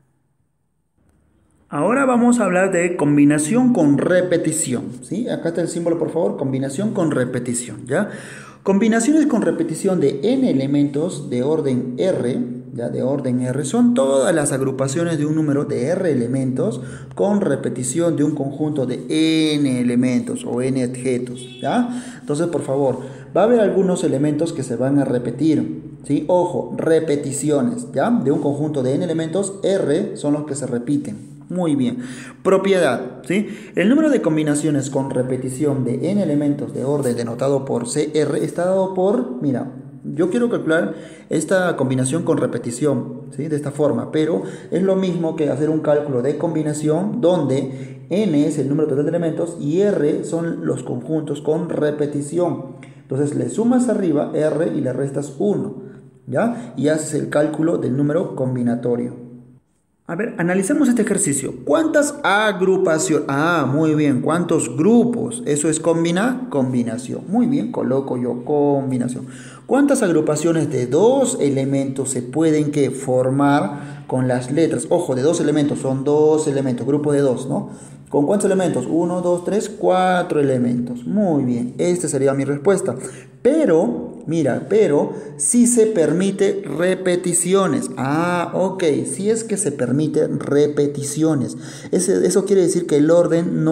Ahora vamos a hablar de combinación con repetición, ¿sí? Acá está el símbolo, por favor, combinación con repetición, ¿ya? Combinaciones con repetición de n elementos de orden R, ¿ya? De orden R, son todas las agrupaciones de un número de R elementos con repetición de un conjunto de n elementos o n objetos, ¿ya? Entonces, por favor, va a haber algunos elementos que se van a repetir, ¿sí? Ojo, repeticiones, ¿ya? De un conjunto de n elementos, R son los que se repiten. Muy bien. Propiedad, ¿sí? El número de combinaciones con repetición de n elementos de orden denotado por CR está dado por, mira, yo quiero calcular esta combinación con repetición, ¿sí? De esta forma, pero es lo mismo que hacer un cálculo de combinación donde n es el número total de elementos y R son los conjuntos con repetición. Entonces le sumas arriba R y le restas 1, ¿ya? Y haces el cálculo del número combinatorio. A ver, analicemos este ejercicio. ¿Cuántas agrupaciones? Ah, muy bien. ¿Cuántos grupos? Eso es combinación. Muy bien, coloco yo combinación. ¿Cuántas agrupaciones de dos elementos se pueden formar con las letras? Ojo, de dos elementos, son dos elementos, grupo de dos, ¿no? ¿Con cuántos elementos? 1, 2, 3, 4 elementos. Muy bien, esta sería mi respuesta. Pero, mira, si se permite repeticiones. Ah, ok, si es que se permite repeticiones. Eso quiere decir que el orden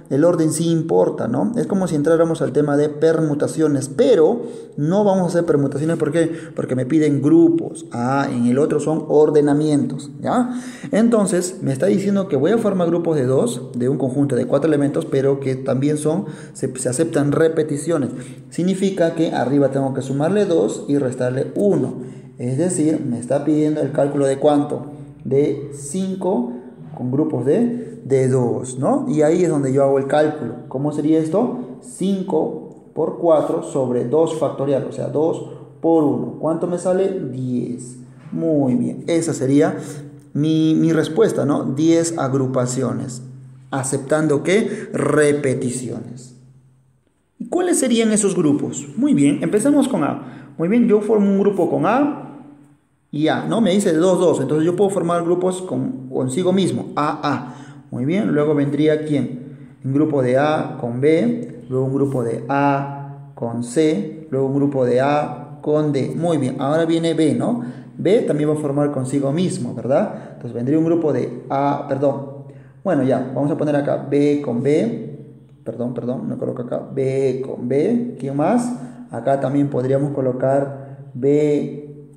sí importa, ¿no? Es como si entráramos al tema de permutaciones, pero no vamos a hacer permutaciones, ¿por qué? Porque me piden grupos. Ah, en el otro son ordenamientos, ¿ya? Entonces, me está diciendo que voy a formar grupos de dos, de un conjunto de 4 elementos, pero que también se aceptan repeticiones. Significa que arriba tengo que sumarle 2 y restarle 1. Es decir, me está pidiendo el cálculo de ¿cuánto? De 5 con grupos de 2, ¿no? Y ahí es donde yo hago el cálculo. ¿Cómo sería esto? 5 por 4 sobre 2 factorial, o sea, 2 por 1. ¿Cuánto me sale? 10. Muy bien, esa sería mi respuesta, ¿no? 10 agrupaciones, aceptando que repeticiones. ¿Y cuáles serían esos grupos? Muy bien, empezamos con A. Muy bien, yo formo un grupo con A y A, ¿no? Me dice de 2, 2, entonces yo puedo formar grupos consigo mismo, A. Muy bien, luego vendría ¿quién? Un grupo de A con B, luego un grupo de A con C, luego un grupo de A con D. Muy bien, ahora viene B, ¿no? B también va a formar consigo mismo, ¿verdad? Entonces vendría un grupo de A, bueno, ya, vamos a poner acá B con B. Me coloco acá B con B. ¿Quién más? Acá también podríamos colocar B,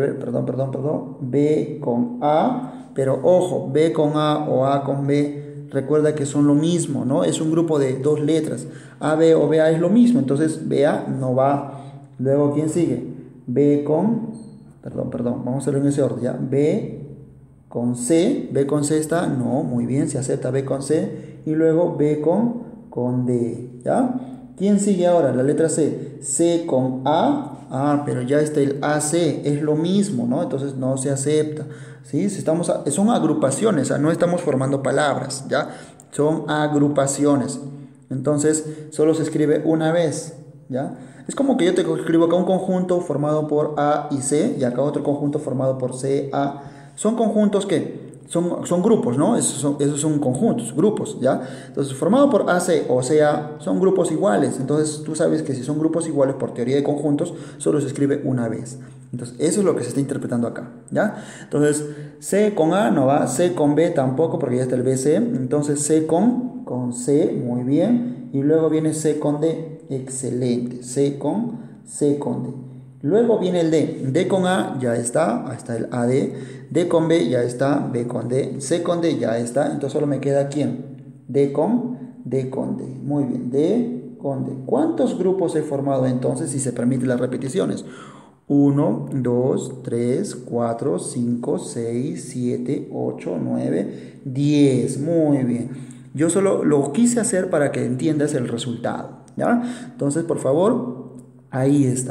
B con A, pero ojo, B con A o A con B, recuerda que son lo mismo, ¿no? Es un grupo de dos letras. AB o BA es lo mismo, entonces BA no va. Luego, ¿quién sigue? B con, vamos a hacerlo en ese orden, ¿ya? B con C está, no, muy bien, se acepta B con C, y luego B con D, ¿ya? ¿Quién sigue ahora? La letra C. C con A, pero ya está el AC, es lo mismo, ¿no? Entonces no se acepta, ¿sí? Son agrupaciones, no estamos formando palabras, ¿ya? Son agrupaciones, entonces solo se escribe una vez, ¿ya? Es como que yo te escribo acá un conjunto formado por A y C, y acá otro conjunto formado por C, A. Son conjuntos que son grupos, ¿no? Esos son conjuntos, grupos, ¿ya? Entonces, formado por AC o CA son grupos iguales. Entonces, tú sabes que si son grupos iguales por teoría de conjuntos, solo se escribe una vez. Entonces, eso es lo que se está interpretando acá, ¿ya? Entonces, C con A no va, C con B tampoco porque ya está el BC. Entonces, C con C, muy bien. Y luego viene C con D, excelente. C con D. Luego viene el D. D con A ya está, ahí está el AD. D con B ya está, B con D. C con D ya está, entonces solo me queda ¿quién? D con D. Muy bien, D con D. ¿Cuántos grupos he formado entonces si se permiten las repeticiones? 1, 2, 3, 4, 5, 6, 7, 8, 9, 10. Muy bien. Yo solo lo quise hacer para que entiendas el resultado, ¿ya? Entonces, por favor, ahí está.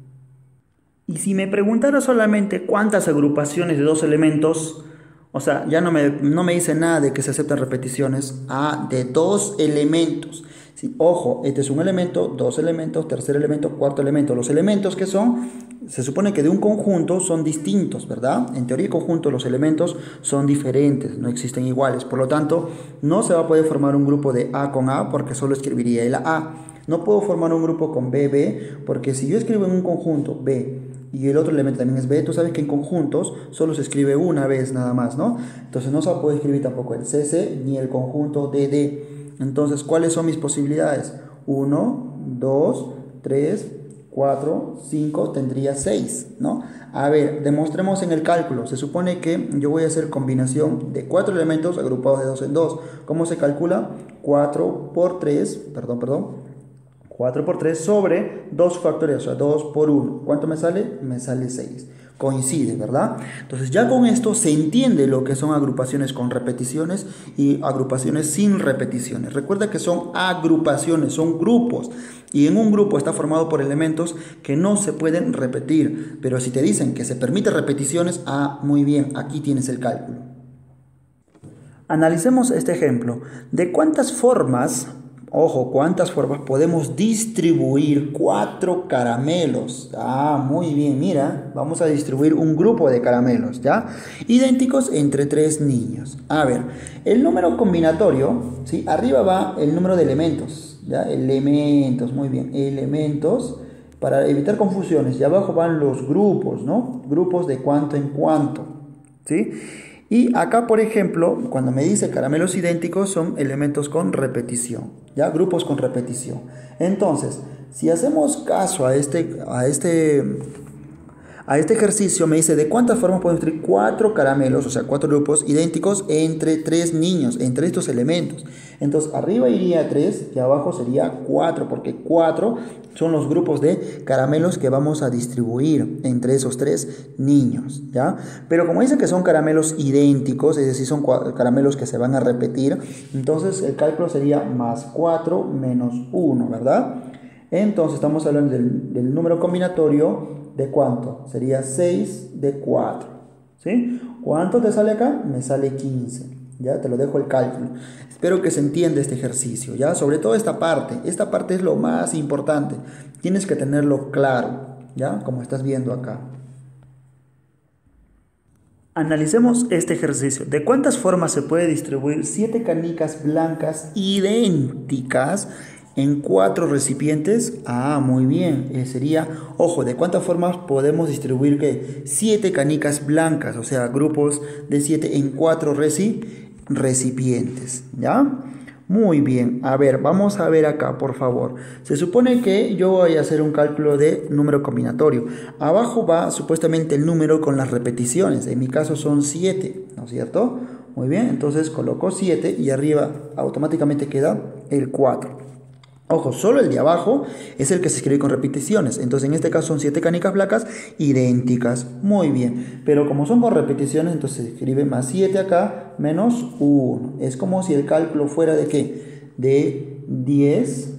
Y si me preguntara solamente cuántas agrupaciones de dos elementos, o sea, ya no me dice nada de que se aceptan repeticiones. De dos elementos. Sí, ojo, este es un elemento, dos elementos, tercer elemento, cuarto elemento. Los elementos que se supone que de un conjunto son distintos, ¿verdad? En teoría de conjunto los elementos son diferentes, no existen iguales. Por lo tanto, no se va a poder formar un grupo de A con A porque solo escribiría el A. No puedo formar un grupo con BB porque si yo escribo en un conjunto B y el otro elemento también es B, tú sabes que en conjuntos solo se escribe una vez nada más, ¿no? Entonces no se puede escribir tampoco el CC ni el conjunto DD. Entonces, ¿cuáles son mis posibilidades? 1, 2, 3, 4, 5, tendría 6, ¿no? A ver, demostremos en el cálculo. Se supone que yo voy a hacer combinación de 4 elementos agrupados de 2 en 2. ¿Cómo se calcula? 4 por 3, 4 por 3 sobre 2 factoriales, o sea, 2 por 1. ¿Cuánto me sale? Me sale 6. Coincide, ¿verdad? Entonces ya con esto se entiende lo que son agrupaciones con repeticiones y agrupaciones sin repeticiones. Recuerda que son agrupaciones, son grupos. Y en un grupo está formado por elementos que no se pueden repetir. Pero si te dicen que se permite repeticiones, muy bien, aquí tienes el cálculo. Analicemos este ejemplo. ¿De cuántas formas... Ojo, ¿cuántas formas podemos distribuir 4 caramelos? Muy bien, mira, vamos a distribuir un grupo de caramelos, ¿ya? Idénticos entre 3 niños. A ver, el número combinatorio, ¿sí? Arriba va el número de elementos, ¿ya? Elementos, muy bien, elementos, para evitar confusiones. Y abajo van los grupos, ¿no? Grupos de cuánto en cuánto, ¿sí? Y acá, por ejemplo, cuando me dice caramelos idénticos, son elementos con repetición, ¿ya? Grupos con repetición. Entonces, si hacemos caso a este ejercicio, me dice de cuántas formas podemos tener 4 caramelos, o sea, 4 grupos idénticos entre 3 niños, entre estos elementos. Entonces, arriba iría 3 y abajo sería 4, porque 4 son los grupos de caramelos que vamos a distribuir entre esos 3 niños, ¿ya? Pero como dice que son caramelos idénticos, es decir, son caramelos que se van a repetir, entonces el cálculo sería más 4 menos 1, ¿verdad? Entonces estamos hablando del número combinatorio. ¿De cuánto? Sería 6 de 4, ¿sí? ¿Cuánto te sale acá? Me sale 15, ya te lo dejo el cálculo. Espero que se entienda este ejercicio, ya, sobre todo esta parte es lo más importante, tienes que tenerlo claro, ya, como estás viendo acá. Analicemos este ejercicio. ¿De cuántas formas se puede distribuir 7 canicas blancas idénticas en 4 recipientes? Muy bien, sería, ojo, ¿de cuántas formas podemos distribuir 7 canicas blancas? O sea, grupos de 7 en 4 recipientes, ¿ya? Muy bien, a ver, vamos a ver acá, por favor. Se supone que yo voy a hacer un cálculo de número combinatorio. Abajo va supuestamente el número con las repeticiones. En mi caso son 7, ¿no es cierto? Muy bien, entonces coloco 7 y arriba automáticamente queda el 4. Ojo, solo el de abajo es el que se escribe con repeticiones. Entonces en este caso son 7 canicas blancas idénticas. Muy bien. Pero como son con repeticiones, entonces se escribe más 7 acá menos 1. Es como si el cálculo fuera de ¿qué? De 10.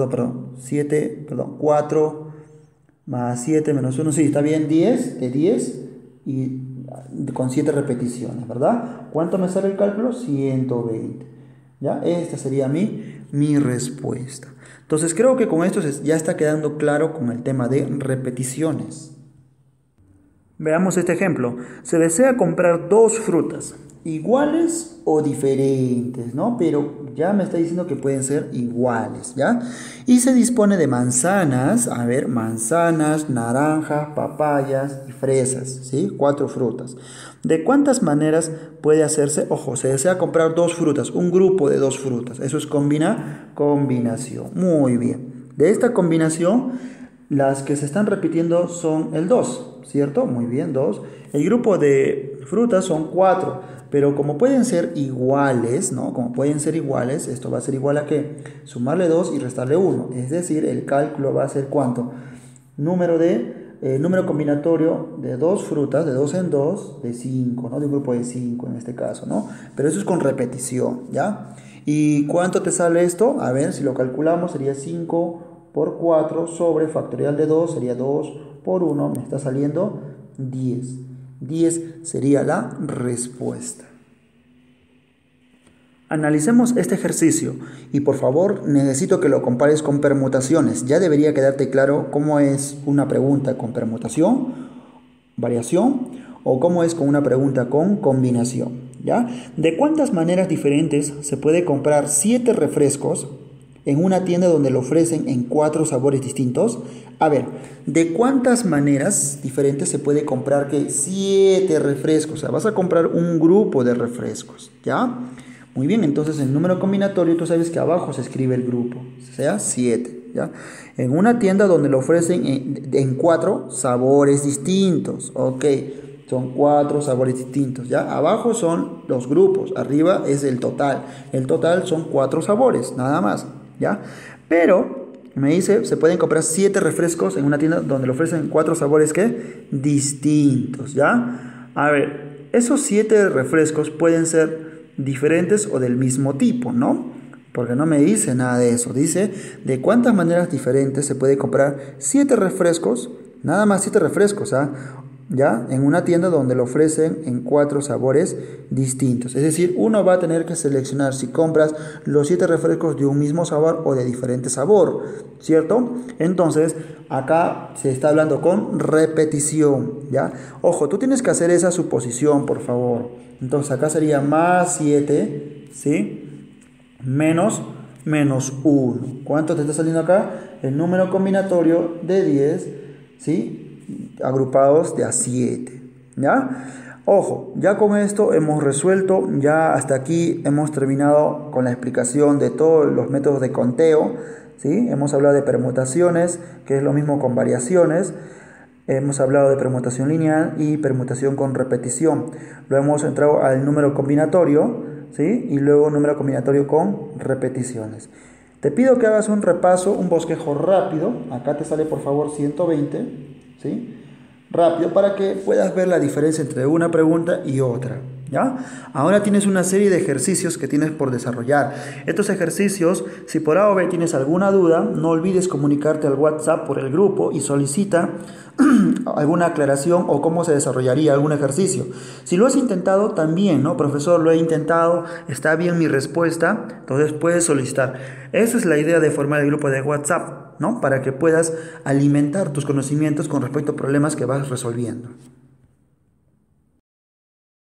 4 más 7 menos 1. Sí, está bien, 10 de 10 y con 7 repeticiones, ¿verdad? ¿Cuánto me sale el cálculo? 120. ¿Ya? Esta sería mi respuesta. Entonces creo que con esto ya está quedando claro con el tema de repeticiones. Veamos este ejemplo. Se desea comprar 2 frutas, iguales o diferentes, ¿no? Pero ya me está diciendo que pueden ser iguales, ¿ya? Y se dispone de manzanas, manzanas, naranjas, papayas y fresas, ¿sí? 4 frutas. ¿De cuántas maneras puede hacerse? Ojo, se desea comprar 2 frutas, un grupo de 2 frutas. Eso es combinación. Muy bien. De esta combinación, las que se están repitiendo son el 2, ¿cierto? Muy bien, 2. El grupo de frutas son 4, pero como pueden ser iguales, ¿no? Como pueden ser iguales, esto va a ser igual a ¿qué? Sumarle 2 y restarle 1. Es decir, el cálculo va a ser ¿cuánto? Número combinatorio de 2 frutas, de 2 en 2, de 5, ¿no? De un grupo de 5 en este caso, ¿no? Pero eso es con repetición, ¿ya? ¿Y cuánto te sale esto? A ver, si lo calculamos sería 5 por 4 sobre factorial de 2, sería 2 por 1, me está saliendo 10. 10 sería la respuesta. Analicemos este ejercicio y por favor necesito que lo compares con permutaciones. Ya debería quedarte claro cómo es una pregunta con permutación, variación o cómo es con una pregunta con combinación, ¿ya? ¿De cuántas maneras diferentes se puede comprar 7 refrescos en una tienda donde lo ofrecen en 4 sabores distintos? A ver, ¿de cuántas maneras diferentes se puede comprar 7 refrescos? O sea, vas a comprar un grupo de refrescos, ¿ya? Muy bien, entonces el número combinatorio tú sabes que abajo se escribe el grupo, o sea, 7, ¿ya? En una tienda donde lo ofrecen en 4 sabores distintos, ok, son 4 sabores distintos, ¿ya? Abajo son los grupos, arriba es el total son 4 sabores, nada más, ¿ya? Pero me dice, se pueden comprar 7 refrescos en una tienda donde le ofrecen 4 sabores, ¿qué? Distintos, ¿ya? A ver, esos 7 refrescos pueden ser diferentes o del mismo tipo, ¿no? Porque no me dice nada de eso. Dice de cuántas maneras diferentes se puede comprar 7 refrescos, nada más 7 refrescos, ¿ah? ¿Ya? En una tienda donde lo ofrecen en 4 sabores distintos. Es decir, uno va a tener que seleccionar si compras los 7 refrescos de un mismo sabor o de diferente sabor, ¿cierto? Entonces, acá se está hablando con repetición, ¿ya? Ojo, tú tienes que hacer esa suposición, por favor. Entonces, acá sería más 7, ¿sí? Menos 1. ¿Cuánto te está saliendo acá? El número combinatorio de 10, ¿sí? Agrupados de a 7, ¿ya? Ojo, ya con esto hemos resuelto, ya hasta aquí hemos terminado con la explicación de todos los métodos de conteo, ¿sí? Hemos hablado de permutaciones, que es lo mismo con variaciones. Hemos hablado de permutación lineal y permutación con repetición. Luego hemos entrado al número combinatorio, ¿sí? Y luego número combinatorio con repeticiones. Te pido que hagas un repaso, un bosquejo rápido. Acá te sale por favor 120, ¿sí? Rápido para que puedas ver la diferencia entre una pregunta y otra, ¿ya? Ahora tienes una serie de ejercicios que tienes por desarrollar. Estos ejercicios, si por A o B tienes alguna duda, no olvides comunicarte al WhatsApp por el grupo y solicita alguna aclaración o cómo se desarrollaría algún ejercicio. Si lo has intentado, también, ¿no? Profesor, lo he intentado, está bien mi respuesta, entonces puedes solicitar. Esa es la idea de formar el grupo de WhatsApp, ¿no? Para que puedas alimentar tus conocimientos con respecto a problemas que vas resolviendo.